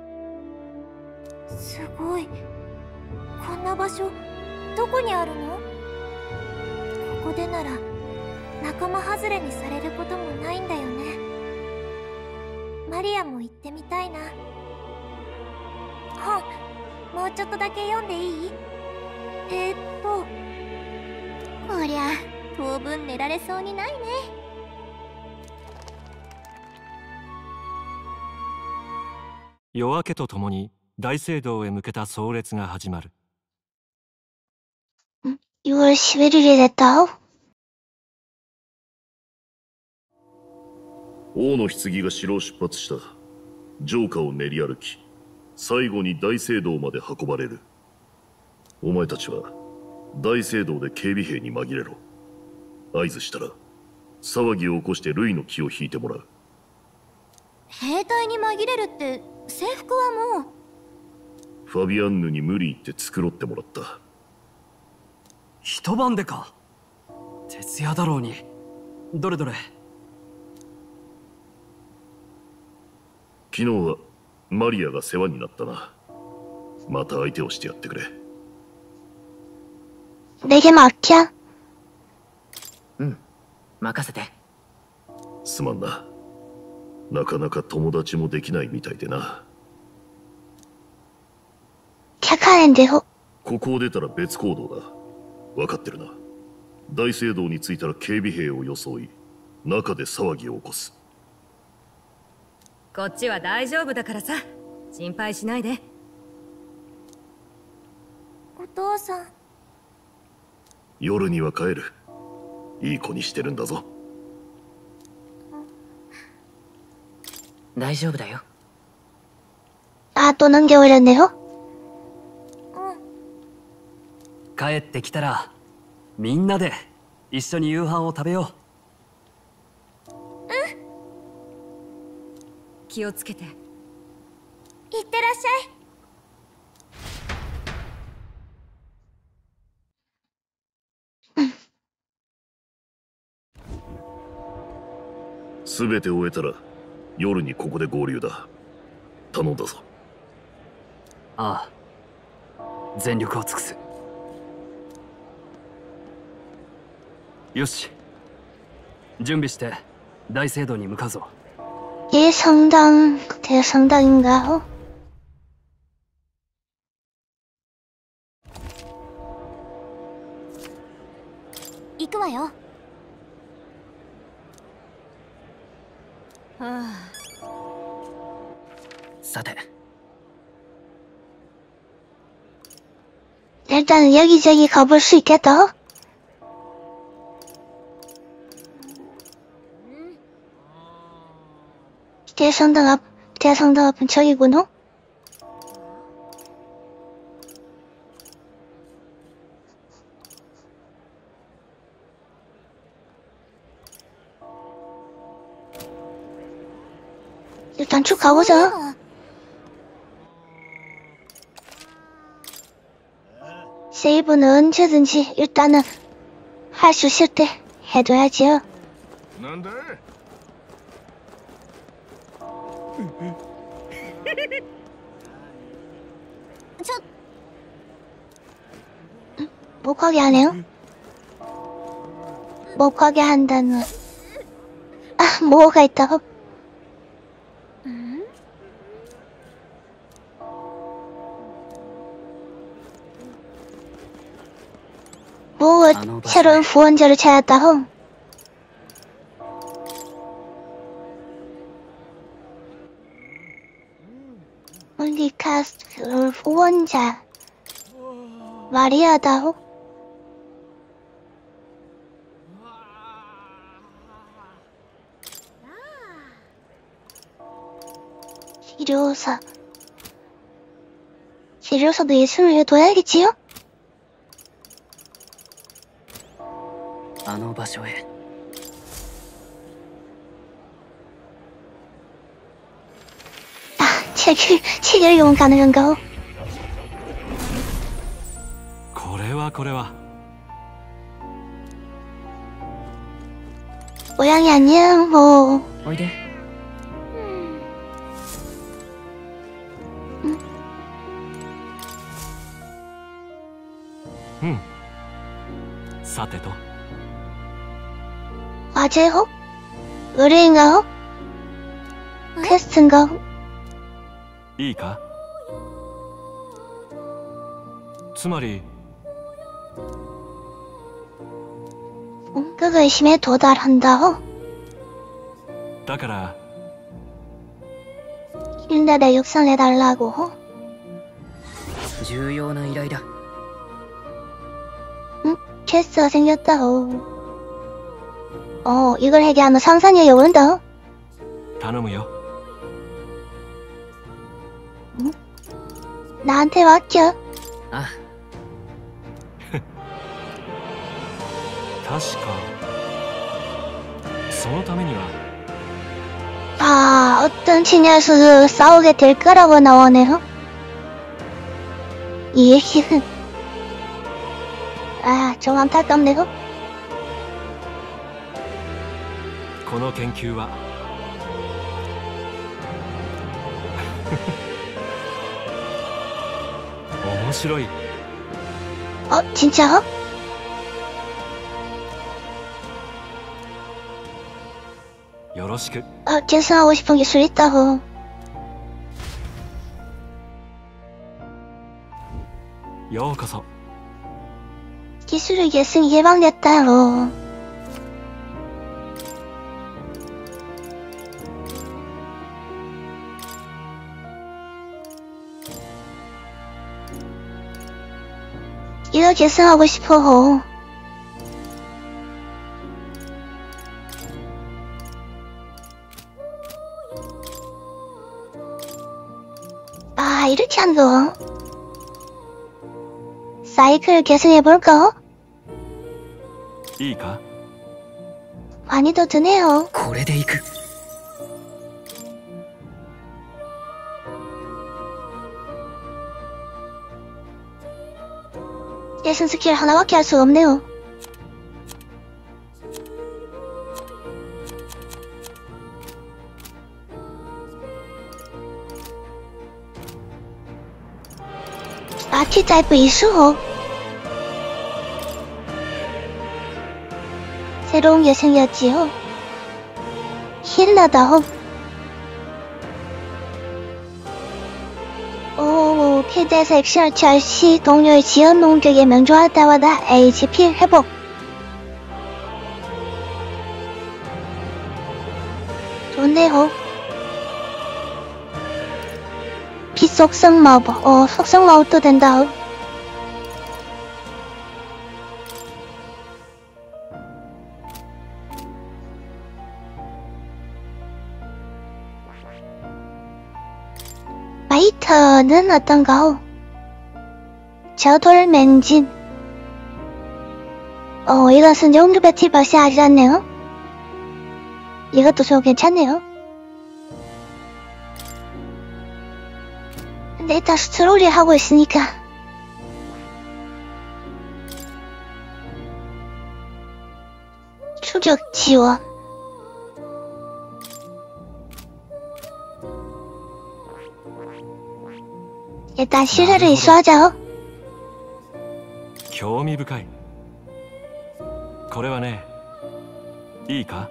S6: すごい。こんな場所どこにあるの？ここでなら仲間外れにされることもないんだよね。マリアも行ってみたいな。本もうちょっとだけ読んでいい？えー、っとこりゃ当分寝られそうにないね。
S5: 夜明けとともに大聖堂へ向けた葬列が始まる。
S2: 유월 십일일이 됐다.
S3: 王の棺が城を出発した。城下を練り歩き、最後に大聖堂まで運ばれる。お前たちは大聖堂で警備兵に紛れろ。合図したら騒ぎを起こしてルイの気を引いてもらう。
S6: 兵隊に紛れるって制服はもう。
S3: ファビアンヌに無理言って繕ってもらった。
S4: 一晩でか。徹夜だろうに。どれどれ。
S3: 昨日はマリアが世話になったな。また相手をしてやってくれ。
S2: 내게 맡겨。
S7: うん、任せて。
S3: すまんな。なかなか友達もできないみたいでな。
S2: 착하는데요。
S3: ここを出たら別行動だ。分かってるな。大聖堂に着いたら警備兵を装い、中で騒ぎを起こす。
S11: こっちは大丈夫だからさ、心配しないで。
S6: お父さん。
S3: 夜には帰る。いい子にしてるんだぞ。
S7: 大丈夫だよ。
S2: あ、또何개월했네요。
S4: 帰ってきたらみんなで一緒に夕飯を食べよ
S6: う。うん。
S11: 気をつけて。い
S6: ってらっしゃい。
S3: すべて終えたら夜にここで合流だ。頼んだぞ。
S4: ああ、全力を尽くす。よし、準備して大聖堂に向かうぞ。
S2: 이 성당 대성당인가요?
S6: 行くわよ。
S11: はあ、
S7: さて。
S2: 일단 여기저기 가볼 수 있겠다. 대성당 앞, 대성당 앞은 저기구나? 일단 쭉 가보자. 세이브는 언제든지 일단은 할 수 있을 때 해둬야지요.
S10: 난데?
S6: 저...
S2: 못 가게 하네요? 못 가게 한다는... 아, 뭐가 있다고?
S6: 음?
S2: 뭐, 새로운 후원자를 찾았다고? 멀리카스트 후원자 마리아다호? 치료사 치료사도 예술을 해둬야겠지요?
S7: あの場所へ。
S2: 책을, 책을 용가는 건가?
S5: これは。
S2: 고양이 안녕. 뭐.
S7: 어이대.
S2: 응.
S5: 응. さてと。
S2: 과제호? 의뢰인가요? 퀘스트인가?
S5: いいか。つまり
S2: 본격 의심에 도달한다.
S5: だから
S2: 힐날에 육성해달라고.
S7: 重要な依頼だ。
S2: 응? 퀘스트가 생겼다. 어, 이걸 해결하면 상상력이 오른다.
S5: 頼むよ。
S2: 응? 나한테 맡겨.
S7: 아.
S5: 確かそのためには
S2: 아, 어떤 친혈수 싸우게 될 거라고 나오네요. 이 얘기는 아, 좀 안타깝네요.
S5: この研究は面白い。
S2: 어, 진짜?
S5: よろしく。
S2: 아, 계승하고 싶은 기술 있다고.
S5: ようこそ。
S2: 기술의 계승이 예방됐다요. 이거 계승하고 싶어. 아, 이렇게 한다. 사이클 계승해볼까?
S5: いいか。
S2: 많이 더 드네요.
S7: これでいく。
S2: 계승 스킬 하나밖에 할 수가 없네요. 아티 타입 이수. 새로운 게 생겼지요. 힐러다. 오, 피드에서 액션을 취할 시 동료의 지연 농격에 명중할 때마다 에이치피 회복. 좋네요. 빛 속성 마법. 어, 속성 마법도 된다. 마이터는 어떤가요? 저돌맨진. 어, 이것은 용두 배틀 버시 아니었네요. 이것도 좀 괜찮네요. 근데 일단 스트롤이 하고 있으니까. 추적 지원. 일단 시세를 이수하자.
S5: 興味深い。これはね、いいか。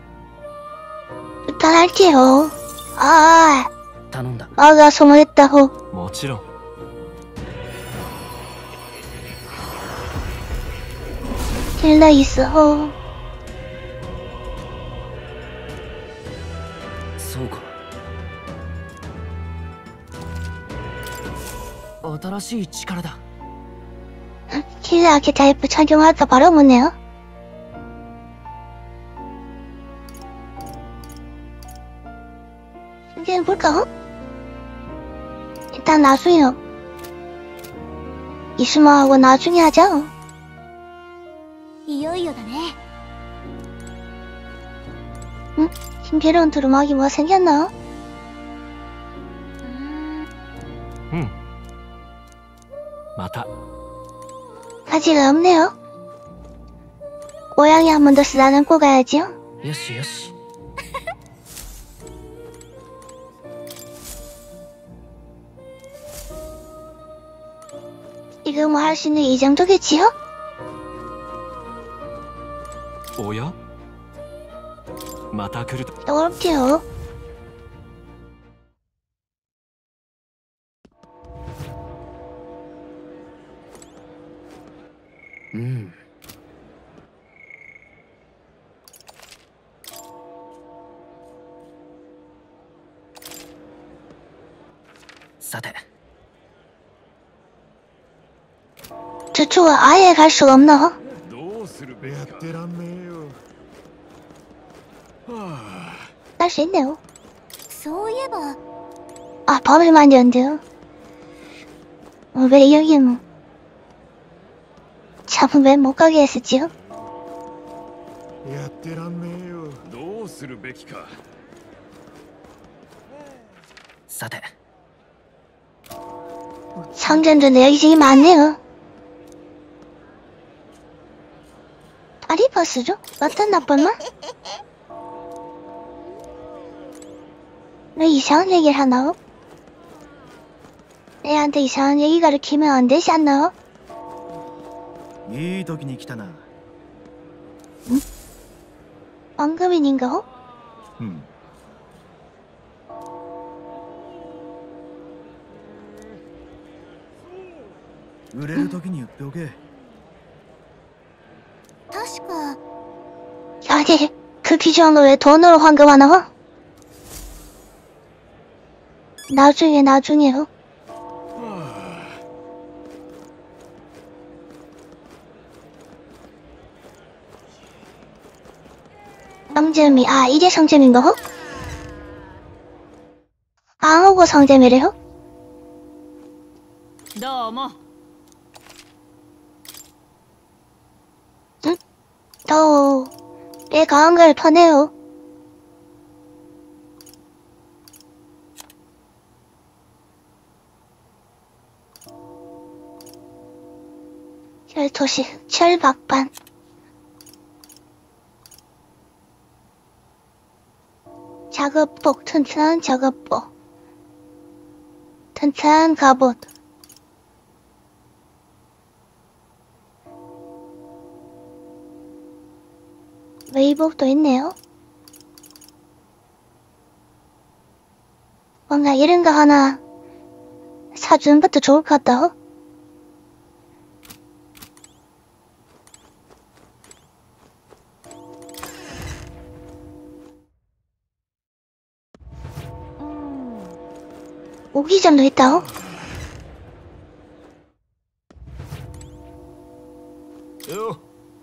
S2: 일단 할게요. 아,
S7: 頼んだ。
S2: 아가 소문했다고.
S5: もちろん。
S2: 힐러 있어.
S7: そうか。新しい力だ。
S2: 힐러 아키타이프 착용할까 바로 묻네요. 이제 볼까? 일단 나중에요. 이수마하고 나중에 하자.
S6: いよいよだね。
S2: 응? 신비로운 두루마기 뭐 생겼나?
S5: うん。また。
S2: は 바지가 없네요. 고양이 한 번 더 쓰다듬고 가야지요.
S7: よしよし
S2: 이거 뭐 할 수 있는 이 정도겠지요?
S5: おやまた来ると
S2: 어렵지요.
S7: 음. さて
S2: 저쪽은 아예 갈 수가 없나?
S10: どうするべやってらんねえよ。はあ
S2: 갈 수 있네요.
S6: そういえば
S2: 아, 밥을 만들었는데요. 어, 왜 여기 뭐. 참, 왜 못 가게 했었지요?
S10: やってらんねえよ。どうするべきか。
S7: さて
S2: 상점도 여기저기 많네요. 파리버스죠? 어떤 나쁜 말? 왜 이상한 얘기를 하나? 애한테 이상한 얘기 가르치면 안 되지 않나?
S13: いい時に来たな。
S2: 방금인인가?
S13: うん。 売れる時に言っておけ。
S6: 確か
S2: 아니, 그 귀중한 걸 왜 돈으로 환급하나? 나중에, 나중에요. 성재미, 아, 이게 성재미인가? 앙하고 성재미래요?
S11: どうも
S2: 응? 더, 꽤 강한 걸 파네요. 혈토시, 철박반. 작업복, 튼튼한 작업복. 튼튼한 갑옷. 웨이복도 있네요. 뭔가 이런 거 하나 사주는 것도 좋을 것 같다. 오기점도 있다.
S10: 요.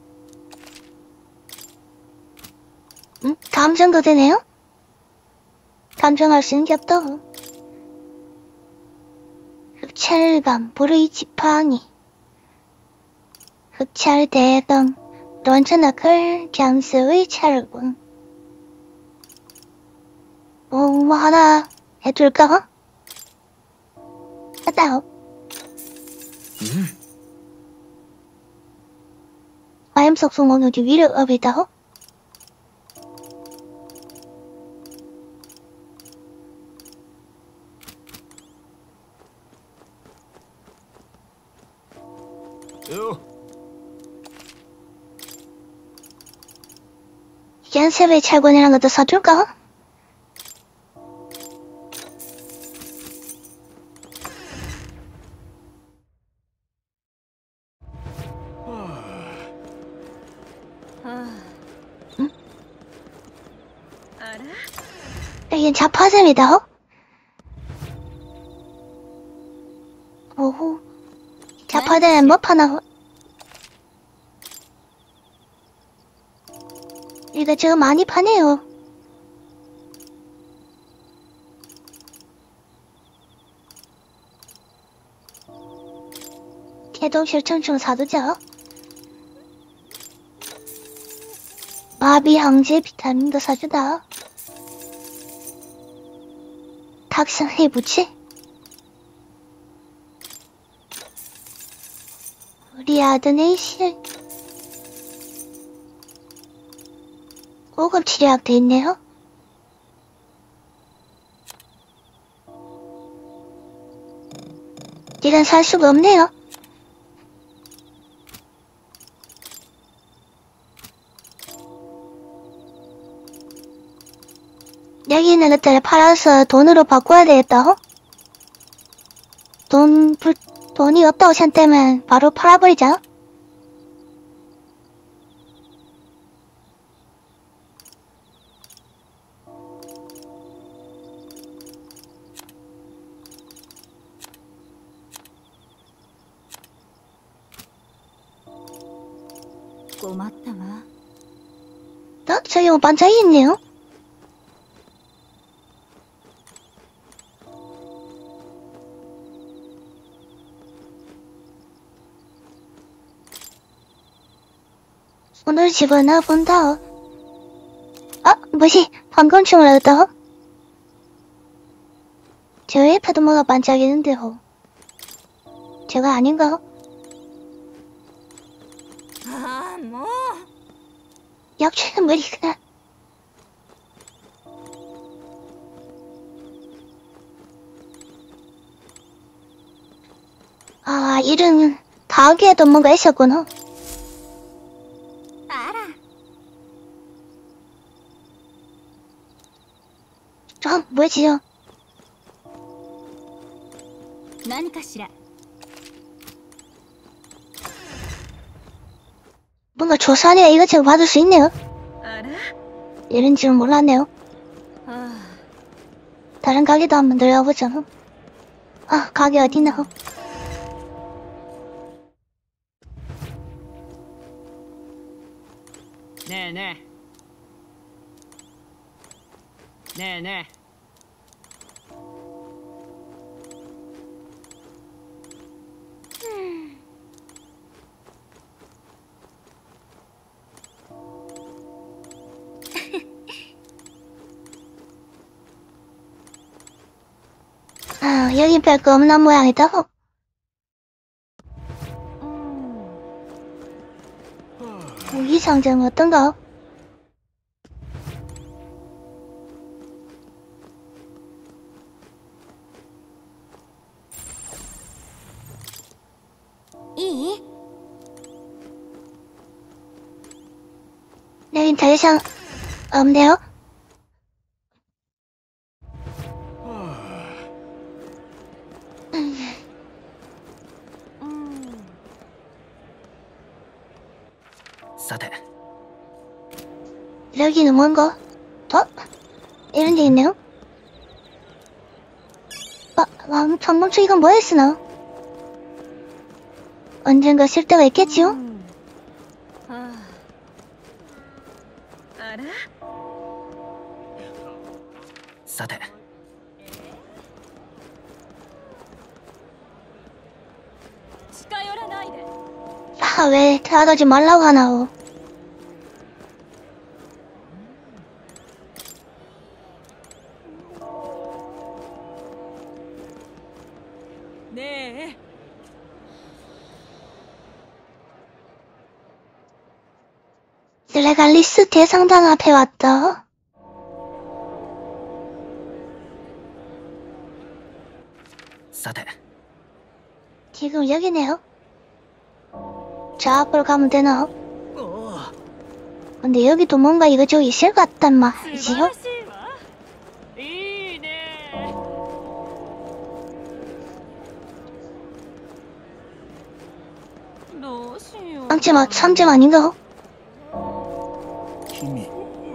S2: 응? 감정도 되네요? 감정할 수 있는 게 없다. 흑철감, 불의 지팡이. 흑철대검, 런처너클, 겸수의 철군. 뭐, 뭐 하나 해줄까? 하다.
S7: 음.
S2: 화염 속성 능력이 위를 업이다.
S10: 요.
S2: 연습의 철군이란 것도 사줄까? 응? 여긴 자파샘이다. 오호. 자파샘 뭐 파나? 이거 지금 많이 파네요. 개동실청충 사두죠. 마비 항제 비타민도 사주다. 탁상 해부치? 우리 아드네 실 고급 치료약 돼 있네요. 이건 살 수가 없네요. 여기 있는 것들을 팔아서 돈으로 바꿔야 되겠다. 어? 돈, 불, 돈이 없다고 생각되면 바로 팔아버리자.
S12: 고맙다마.
S2: 어? 저기 뭐 반짝이 있네요. 오늘 집어넣어 본다. 아, 뭐지? 방금 주문했다. 저 옆에도 뭐가 반짝이는데요. 제가 아닌가?
S11: 아, 뭐.
S2: 역시는 머리가. 아, 이런 가게에도 뭔가 있었구나.
S6: 알아.
S2: 저, 뭐지요?
S12: 何かしら。
S2: 뭔가 조사하니까 이것저것 받을 수 있네요. 이런 줄은 몰랐네요. 다른 가게도 한번 들어가보자. 아, 가게 어딨나?
S11: 네네. 네네.
S2: 아, 여긴 별거 없는 모양이다. 무기 상자는 어떤가?
S6: 이?
S2: 여긴 더 이상 없네요. 음.
S7: 사테.
S2: 여기는 뭔가? 어? 이런 데 있네요? 아, 아, 전망초 이건 뭐 했으나? 언젠가 쓸 때가 있겠지요?
S11: 알아?
S7: 사테.
S2: 아, 왜 들어가지 말라고 하나오?
S11: 네.
S2: 레갈리스 대상당 앞에 왔다.
S7: 사테.
S2: 지금 여기네요. 저 앞으로 가면 되나? 근데 여기도 뭔가 이거저거 있을 것 같단 말이지요? 앙치마 삼점 아닌가?
S3: 힘이.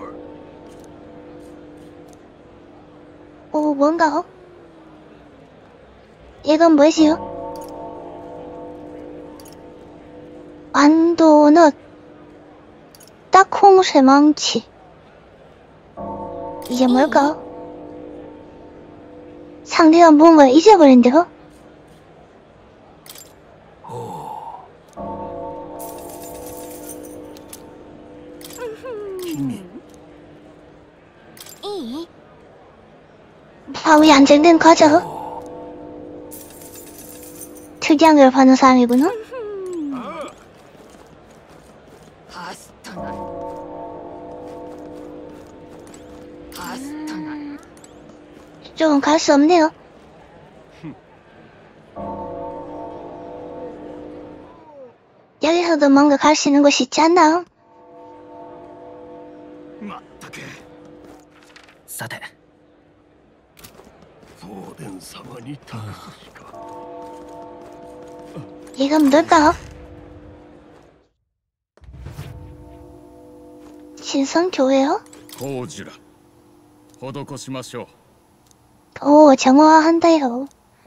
S2: 오, 뭔가? 이건 뭐지요? 안도넛 딱콩 쇠망치. 이게 뭘까? 상대가 뭔가 잊어버린대요?
S3: 힘이.
S6: 이?
S2: 바위 안정된 과자? 특이한 걸 파는 사람이구나? 음... 저쪽은 갈 수 없네요. 여기서도 뭔가 갈 수 있는 곳이 있지 않나?
S10: まったく。
S7: さて、
S10: フォーデン様に託すしか。
S2: 이건 뭘까? 신성교회요?
S14: 工事ら施しましょう。
S2: 오, 정화한다요.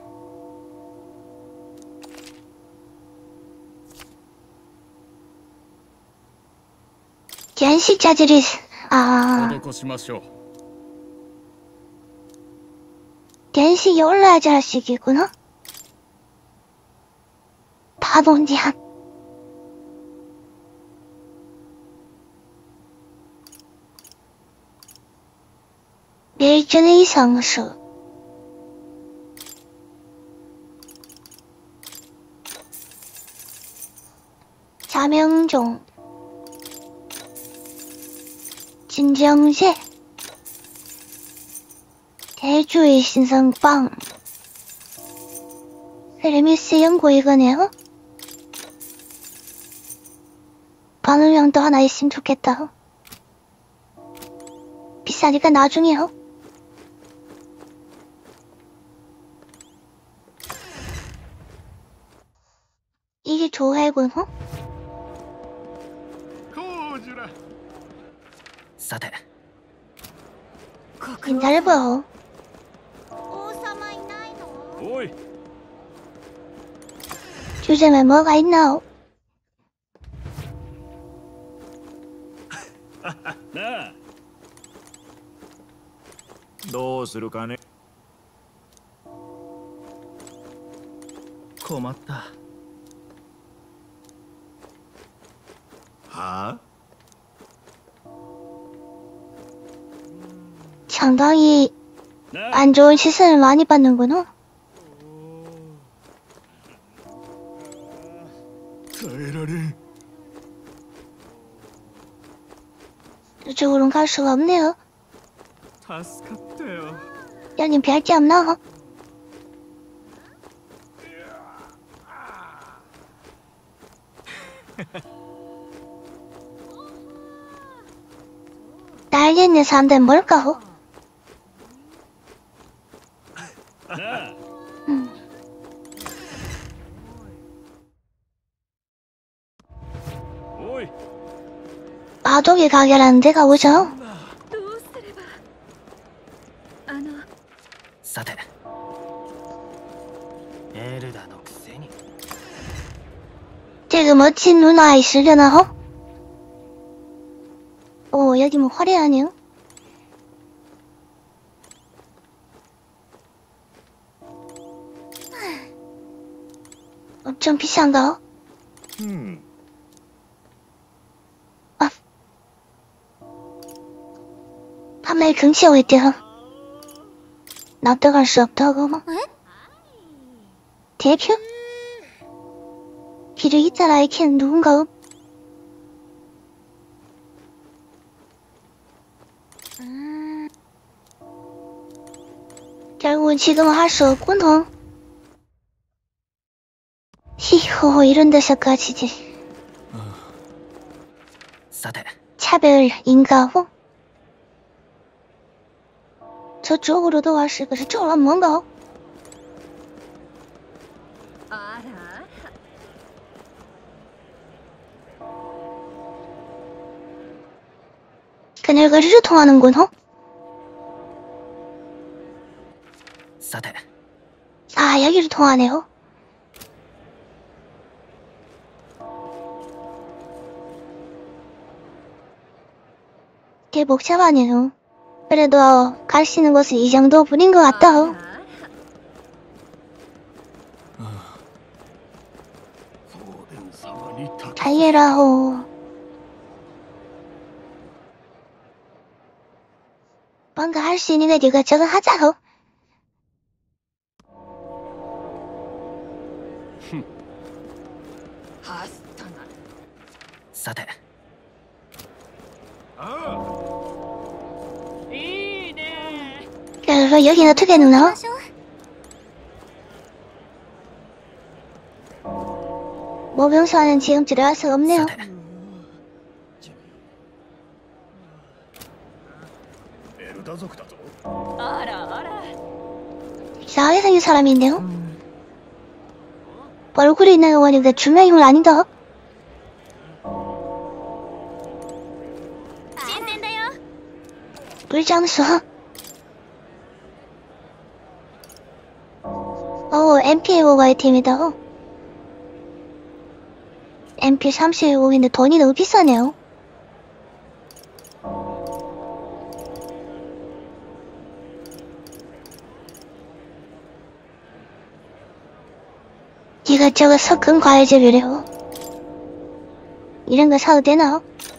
S2: 견식 자질이 아
S14: 施しましょう。
S2: 견식이 올라야지 할 수 있겠구나. 다돈지한 멸전의 성수 자명종 진정제 대주의 신성빵 헤르미스 연고 이거네요? 바늘형도 하나 있으면 좋겠다. 비싸니까 나중에요. 이게 조회군, 어?
S7: さて、
S2: 기다려봐.
S6: 王様いないの？
S14: おい、
S2: 요즘에 뭐가 있나?
S14: なあ。どうするかね。
S13: 困った。
S10: はあ？
S2: 상당히 안 좋은 시선을 많이 받는구나.
S10: 耐えられん。
S2: 이쪽으로는 갈 수가 없네요.
S14: 助かったよ。
S2: 여긴 별게 없나? 날개 있는 사람들은 뭘까? 음. 마독의 가게라는 데가 오죠?
S7: さて、エルダのくせに。
S2: 되게 멋진 누나 있으려나? 어? 오, 여기 뭐 화려하네요. 엄청 비싼가?
S10: 음.
S2: 아. 판매 금지하고 있대요. 납득할 수 없다고 뭐. 대표? 길을 잇따라 익히는 누군가? 음... 결국은 지금은 할 수 없구나. 히호, 이런 데서까지지.
S7: さて、
S2: 차별인가? 어? 저쪽으로도 왔을 것이 저건 뭔가? 그녀가 르르 통하는군, 어?
S7: さて、
S2: 아, 여기로 통하네요. 꽤 복잡하네요. 그래도 갈 수 있는 곳은 이 정도뿐인 것 같다. 달려라호. 뭔가 할 수 있는 게 이것저것 하자고.
S7: さて、
S10: ああ。いい
S2: 그럼 여긴 어떻게 누나? 모병사는 지금 들어갈 수가 없네요. 이상하게 생긴 사람이 있네요. 얼굴이 있는 의원인데 주명인물 아니다. 물장수. 어, 엠피일오가의 팀이다. 엠피 삼십일곡인데 돈이 너무 비싸네요. 이것저것 섞은 과일집이래요. 이런 거 사도 되나?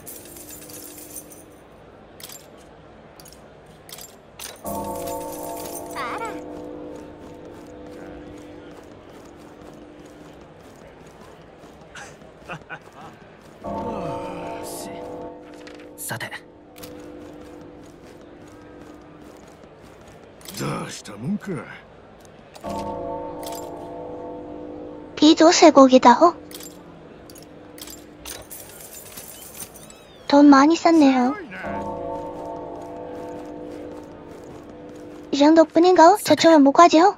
S7: さて
S3: どうしたもんか。
S2: 비조쇠고기다. 돈 많이 썼네요. 이 정도뿐인가? 저쪽은 못 가죠?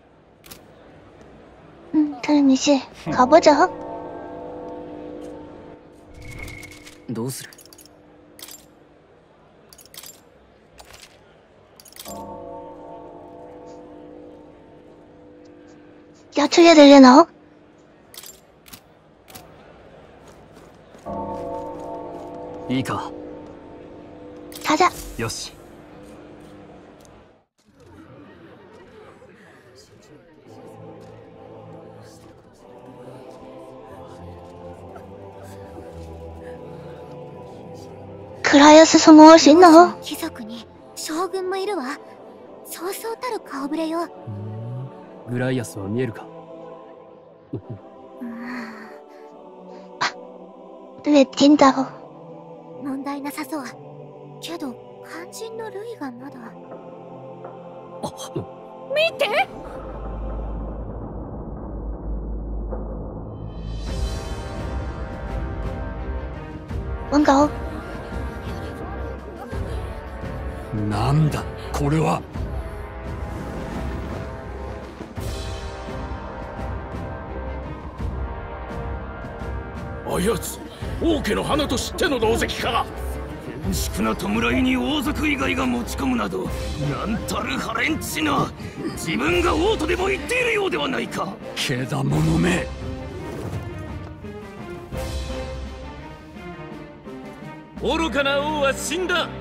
S2: 음, 그럼 이제 가보자.
S7: どうする
S2: 야초에 들려나?
S4: 이가
S2: 가자.
S4: よし
S2: 그라이어스 성공할 수 있나?
S6: 貴族に将軍もいるわ。そうそうたる顔ぶれよ。
S4: グライアスは見えるか
S2: 왜 뛴다고?
S6: 問題なさそう。けど肝心のルイがまだ。見て。
S2: 뭔가
S14: なんだこれは。あやつ王家の花と知っての同席か。厳粛な弔いに王族以外が持ち込むなど、なんたるハレンチな。自分が王とでも言っているようではないか。けだものめ。
S15: 愚かな王は死んだ。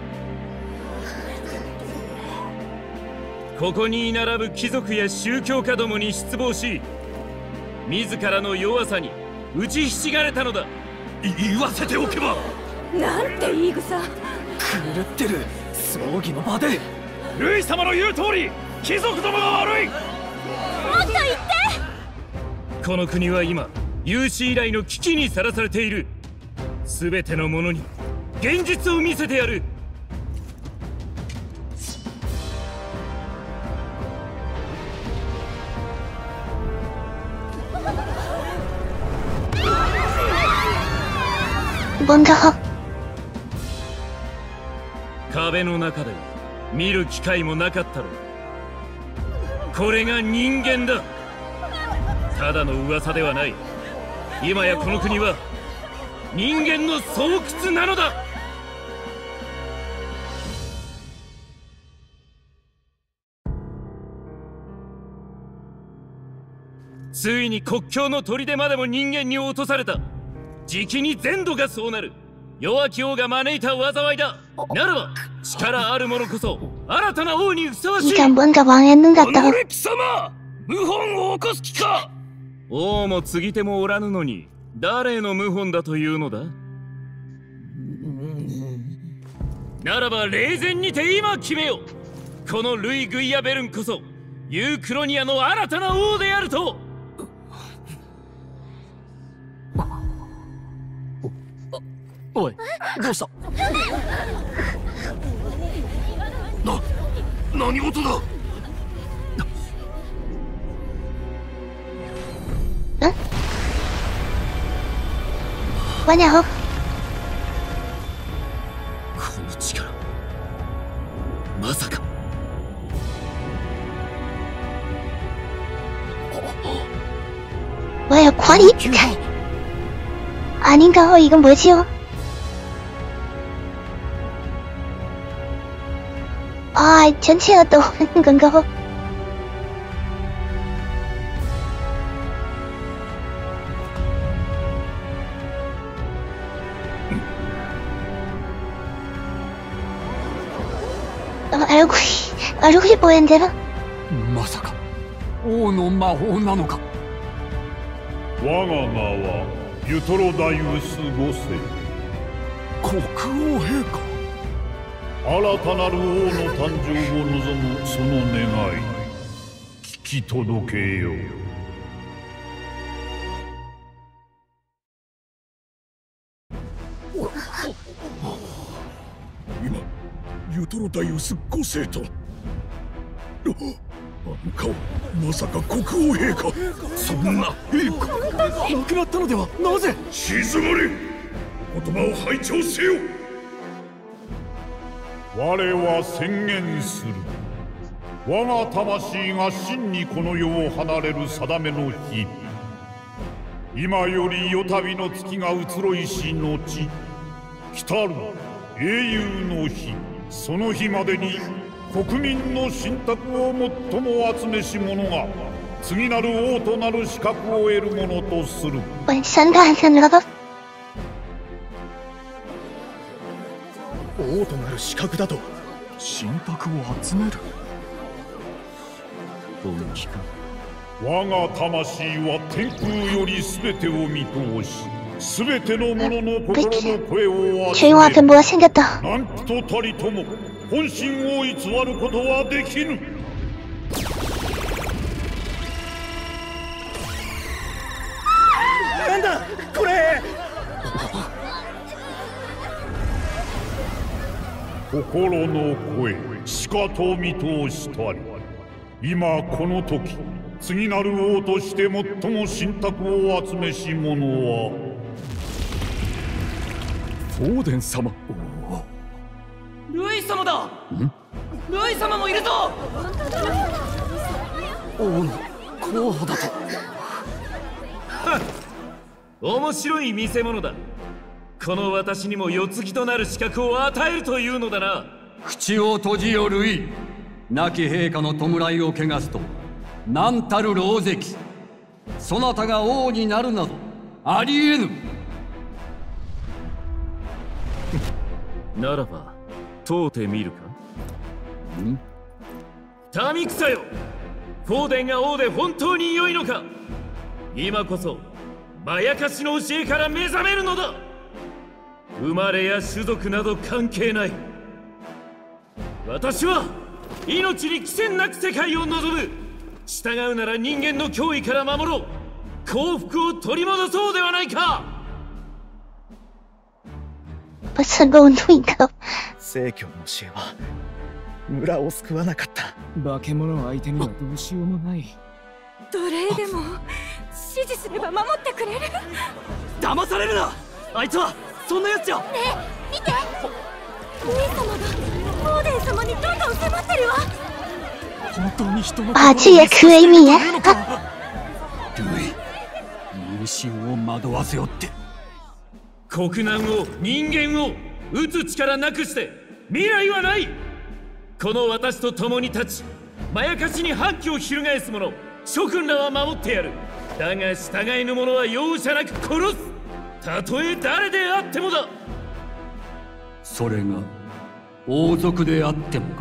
S15: ここに並ぶ貴族や宗教家どもに失望し、自らの弱さに打ちひしがれたのだ。
S14: 言わせておけば。
S11: なんて言い草。
S14: 狂ってる。葬儀の場で。ルイ様の言う通り、貴族どもが悪い。
S6: もっと言って。
S15: この国は今有史以来の危機にさらされている。すべての者に現実を見せてやる。
S2: 뭔가
S15: 壁の中で見る機会もなかったろう。これが人間だ。ただの噂ではない。今やこの国は人間の巣窟なのだ。ついに国境の砦までも人間に落とされた。じきに全土がそうなる。弱き王が招いた災いだ。ならば力ある者こそ新たな王にふさわしい。
S2: 이게 뭔가 망했는 것 같다.
S15: 貴様、謀反を起こす気か。王も継ぎ手もおらぬのに誰の謀反だというのだ。ならば冷然にて今決めよ。このルイ・グイアベルンこそユークロニアの新たな王であると。
S14: おい、どうした。な、何事だ。
S2: 뭐냐고?
S14: この力まさか。
S2: 뭐야, 과리? 아닌가? 이건 뭐지요? 아, 전체가 또 오는 건가? 어, 알고, 알고 보이는데요?
S16: まさか王の魔法なのか。
S17: 我が名はユトロダイウスご世。
S16: 国王陛下。
S17: 新たなる王の誕生を望むその願い、聞き届けよう。
S16: 今ユトロダイウスご世とあの顔、まさか国王陛下。そんな陛下亡くなったのでは。なぜ。
S17: 静まれ。お言葉を拝聴せよ。我は宣言する。我が魂が真にこの世を離れる定めの日、今より夜旅の月が移ろいし後、来たる英雄の日、その日までに国民の信託を最も集めし者が次なる王となる資格を得るものとする。
S2: 本身的很了吧？
S13: 王となる資格だと。
S16: 信託を集める。
S17: 本気か。我が魂は天空より全てを見通し、全ての者の心の声を集める。何人たりとも本心を偽ることはできぬ。
S13: なんだこれ。
S17: 心の声しかと見通したり、今この時次なる王として最も信託を集めし者は
S16: フォーデン様。
S14: ルイ様だ。ルイ様もいるぞ。
S16: 王の候補だと。
S15: 面白い見せ物だ。この私にも世継ぎとなる資格を与えるというのだな。
S16: 口を閉じよルイ。亡き陛下の弔いを汚すと何たる狼藉。そなたが王になるなどありえぬ。
S15: ならば問うてみるか。ん？民草よ、フォーデンが王で本当に良いのか。今こそまやかしの教えから目覚めるのだ。生まれや種族など関係ない。私は命に貴賤なく世界を望む。従うなら人間の脅威から守ろう。幸福を取り戻そうではないか。
S2: 不是路那个。
S13: 聖教の教えは村を救わなかった。
S18: 化け物相手にはどうしようもない。
S11: 奴隷でも指示すれば守ってくれる。
S14: 騙されるな。あいつはそんなやつじゃ。
S6: ねえ見て、ルイ様がフォーデン様にどんどん迫ってるわ。
S18: 本当に人の
S2: あ、这也可以米呀。
S16: ルイ、民心を惑わせよって。
S15: 国難を人間を打つ力なくして未来はない。この私と共に立ち、まやかしに反旗を翻す者諸君らは守ってやる。だが従えぬ者は容赦なく殺す。たとえ誰であってもだ。
S16: それが王族であってもか。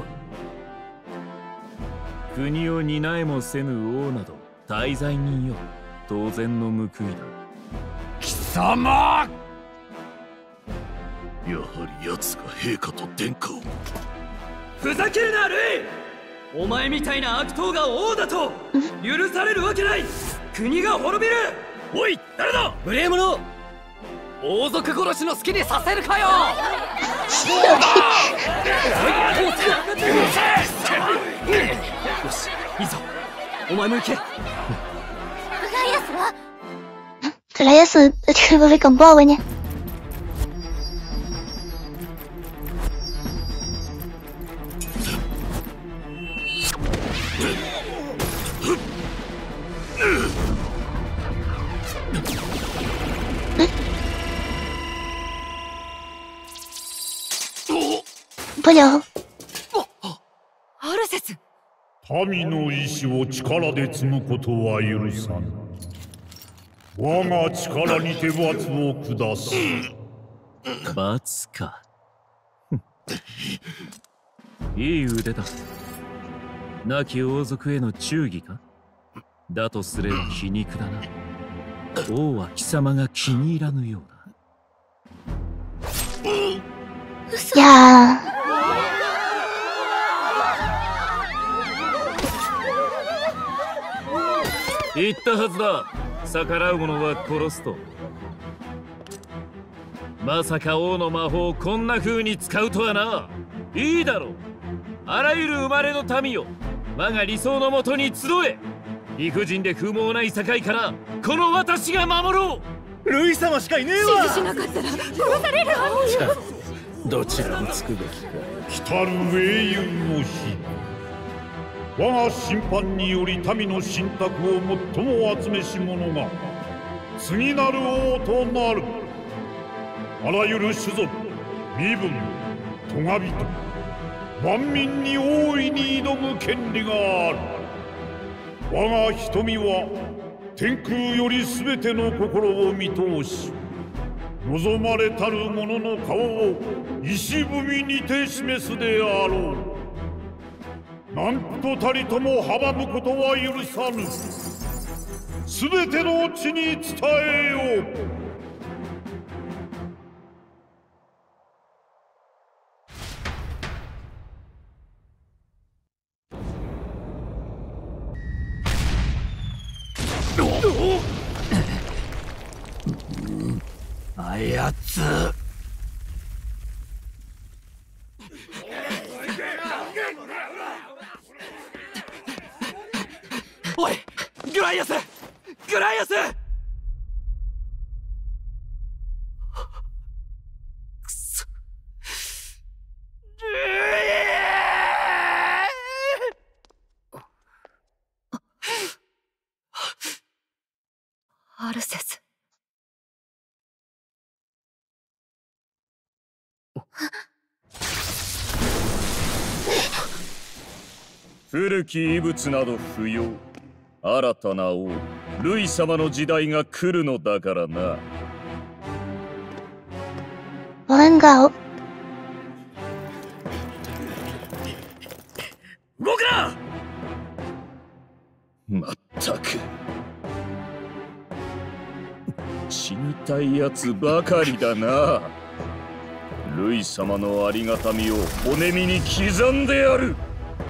S15: 国を担えもせぬ王など大罪人よ。当然の報いだ。
S16: 貴様！
S3: やはり奴が陛下と殿下を。
S14: ふざけるなルイ。お前みたいな悪党が王だと許されるわけない。国が滅びる。おい誰だ無礼者。王族殺しの好きにさせるかよ。よしいいぞ、お前も行け。
S2: 格莱亚死，这会不会更爆了呢？ 버려.
S11: アルセス。
S17: 民の意志を力で継ぐことは許さぬ。我が力にて罰を下す。
S15: 罰か。いい腕だ。亡き王族への忠義か。だとすれば皮肉だな。王は貴様が気に入らぬようだ。
S2: いやー。
S15: 言ったはずだ。逆らう者は殺すと。まさか王の魔法をこんな風に使うとはな。いいだろう。あらゆる生まれの民よ、我が理想のもとに集え。理不尽で不毛な戦いからこの私が守ろう。
S13: ルイ様しかいねえわ。
S11: 指示しなかったら殺されるわ。
S14: どちらにつくべきか。
S17: 来たる英雄の日、我が審判により民の信託を最も集めし者が次なる王となる。あらゆる種族、身分、咎人、万民に大いに挑む権利がある。我が瞳は天空より全ての心を見通し、望まれたる者の顔を石踏みにて示すであろう。何とたりとも阻むことは許さぬ。全ての地に伝えよう。
S14: あやつ。おい、グライアス！グライアス！くそ。
S11: アルセス。
S3: 古き遺物など不要。新たな王、ルイ様の時代が来るのだからな。
S2: 뭔가
S14: 動くな！
S3: まったく死にたいやつばかりだな。ルイ様のありがたみを骨身に刻んでやる。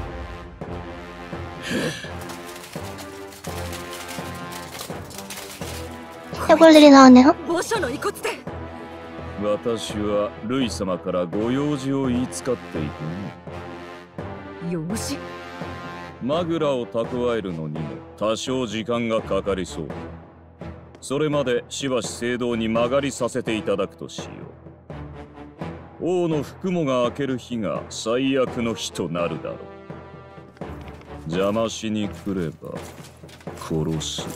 S2: 해골들이 나왔네요.
S11: 墓所の遺骨で。
S3: 私はルイ様からご用事を言いつかっていてね。
S11: 用事？
S3: マグラを蓄えるのにも多少時間がかかりそう。それまでしばし聖堂に曲がりさせていただくとしよう。王の服もが開ける日が最悪の日となるだろう。邪魔しに来れば殺す。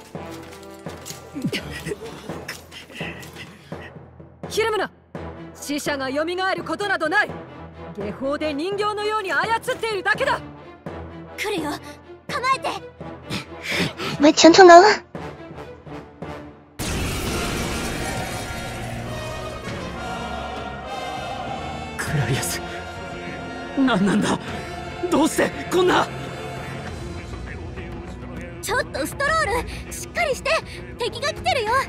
S11: ひるむな。死者が蘇ることなどない。下法で人形のように操っているだけだ。
S6: 来るよ、構えて。
S2: 왜 전투 나와?
S14: クライアス、何なんだ。どうしてこんな。
S6: ちょっとストロール、しっかりして。敵が来てるよ。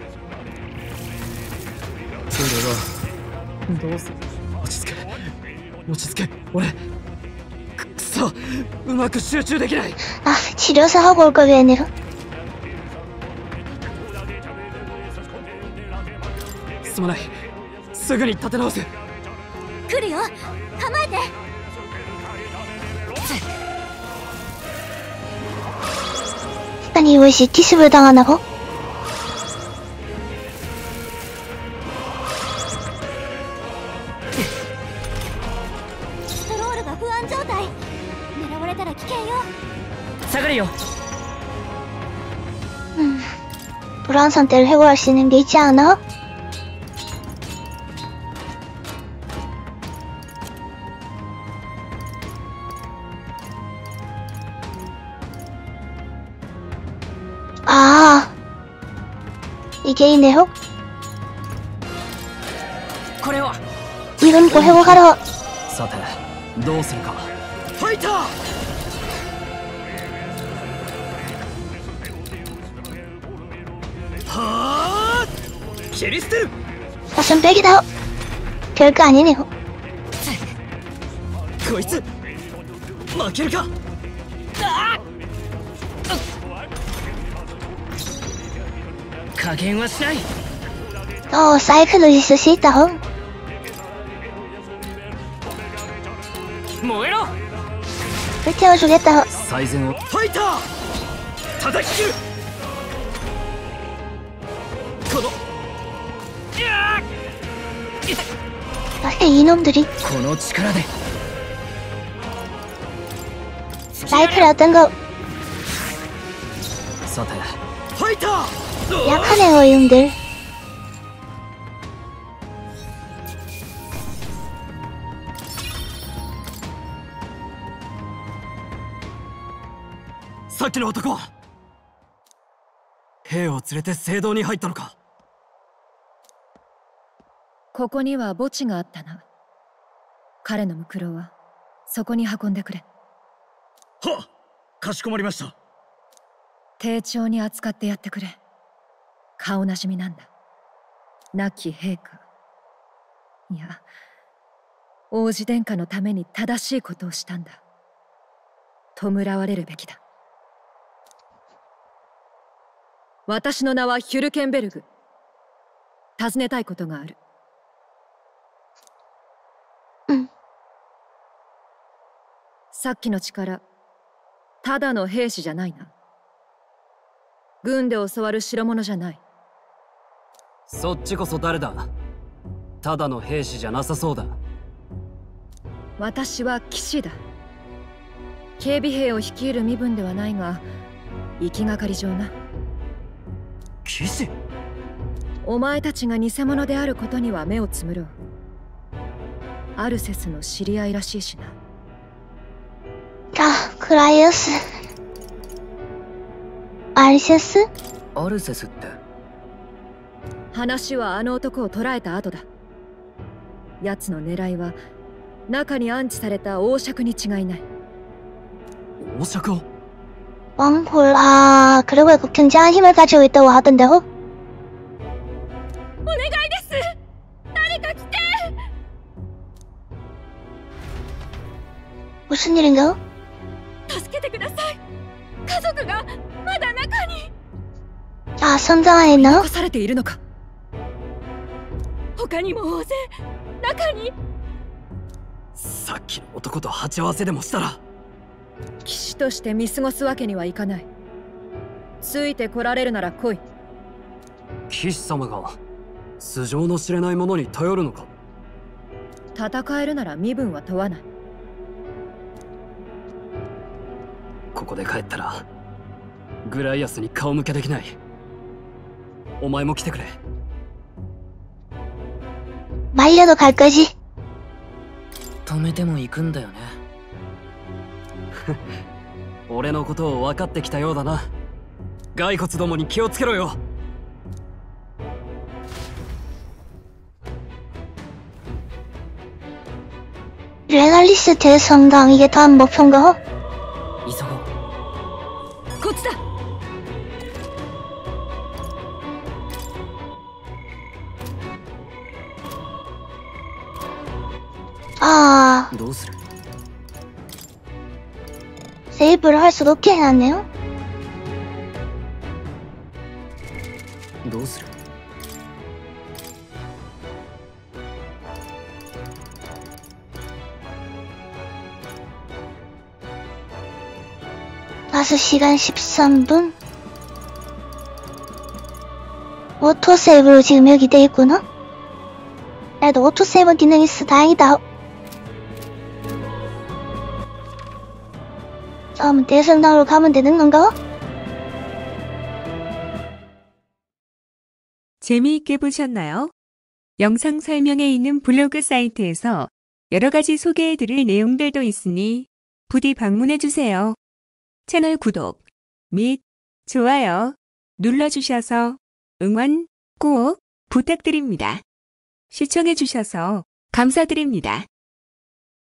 S14: それはどうする。落ち着け、落ち着け。俺くっそ、うまく集中できない。
S2: 아, 치료사 하고 올 걸 그랬네요.
S14: すまない、すぐに立て直す。
S6: 来るよ、構えて。
S2: 아니 왜 시티습을 당하나고?
S6: ストロールが不安状態。狙われたら危険よ。
S14: 下がれよ。
S2: 음, 불안 상태를 해고할 수 있는 게 있지 않아? 이게이네요?
S4: これは
S2: 이건 뭐 회복하러
S4: さてどうするか。
S14: ファイター。はあ切り捨てる。
S2: 가슴 빼기다. 별거 아니네요.
S14: こいつ負けるか。あ加減はしない。
S2: 어, 사이클도 있을 수 있다.
S14: 燃えろ。
S2: 불태워주겠다.
S4: 最善を。
S14: ファイター叩き切る。この
S2: 아, 이놈들이.
S14: この力で
S2: 사이클 어떤 거
S4: さて
S14: ファイター。
S2: 약하네요, 이놈들.
S4: 이さっきの男は兵を連れて聖堂に入ったのか。
S8: ここには墓地があったな。彼のムクロはそこに運んでくれ。
S14: はっ、かしこまりました。
S8: 丁重に扱ってやってくれ。顔なじみなんだ。亡き陛下、いや王子殿下のために正しいことをしたんだ。弔われるべきだ。私の名はヒュルケンベルグ。尋ねたいことがある。
S2: うん。
S8: さっきの力、ただの兵士じゃないな。軍で教わる代物じゃない。
S4: そっちこそ誰だ。ただの兵士じゃなさそうだ。
S8: 私は騎士だ。警備兵を率いる身分ではないが、行きがかり上な。
S4: 騎士？
S8: お前たちが偽物であることには目をつむろう。アルセスの知り合いらしいしな。
S2: あ、クライオス。アルセス？
S7: アルセスって？
S8: 話はあの男を捕らえた後だ。奴の狙いは中に安置された王爵に違いない。
S4: 王爵を？
S2: 왕홀, 아, 그리고 이거 굉장한 힘을 가지고 있다고 하던데요? 무슨 일인가요? 아, 선장 안에 있나요?
S8: 残されているのか。
S11: 他にも大勢中に。
S4: さっきの男と鉢合わせでもしたら。
S8: 騎士として見過ごすわけにはいかない。ついてこられるなら来い。
S4: 騎士様が素性の知れないものに頼るのか。
S8: 戦えるなら身分は問わない。
S4: ここで帰ったらグライアスに顔向けできない。お前も来てくれ。
S2: 말려도 갈 거지.
S7: 止めても行くんだよね。
S4: 俺のことを分かってきたようだな。骸骨どもに気をつけろよ。
S2: 레갈리스 대성당 이게 다음 목표인가?
S7: 急ごう。
S11: こっちだ。
S2: 아,
S7: どうする？
S2: 세이브를 할 수가 없게 해놨네요.
S7: どうする？
S2: 다섯 시간 십삼 분. 오토세이브로 지금 여기 돼 있구나. 나도 오토세이브 기능 있어. 다행이다. 다음은 대성당으로 가면 되는 건가?
S19: 재미있게 보셨나요? 영상 설명에 있는 블로그 사이트에서 여러 가지 소개해드릴 내용들도 있으니 부디 방문해주세요. 채널 구독 및 좋아요 눌러주셔서 응원 꼭 부탁드립니다. 시청해주셔서 감사드립니다.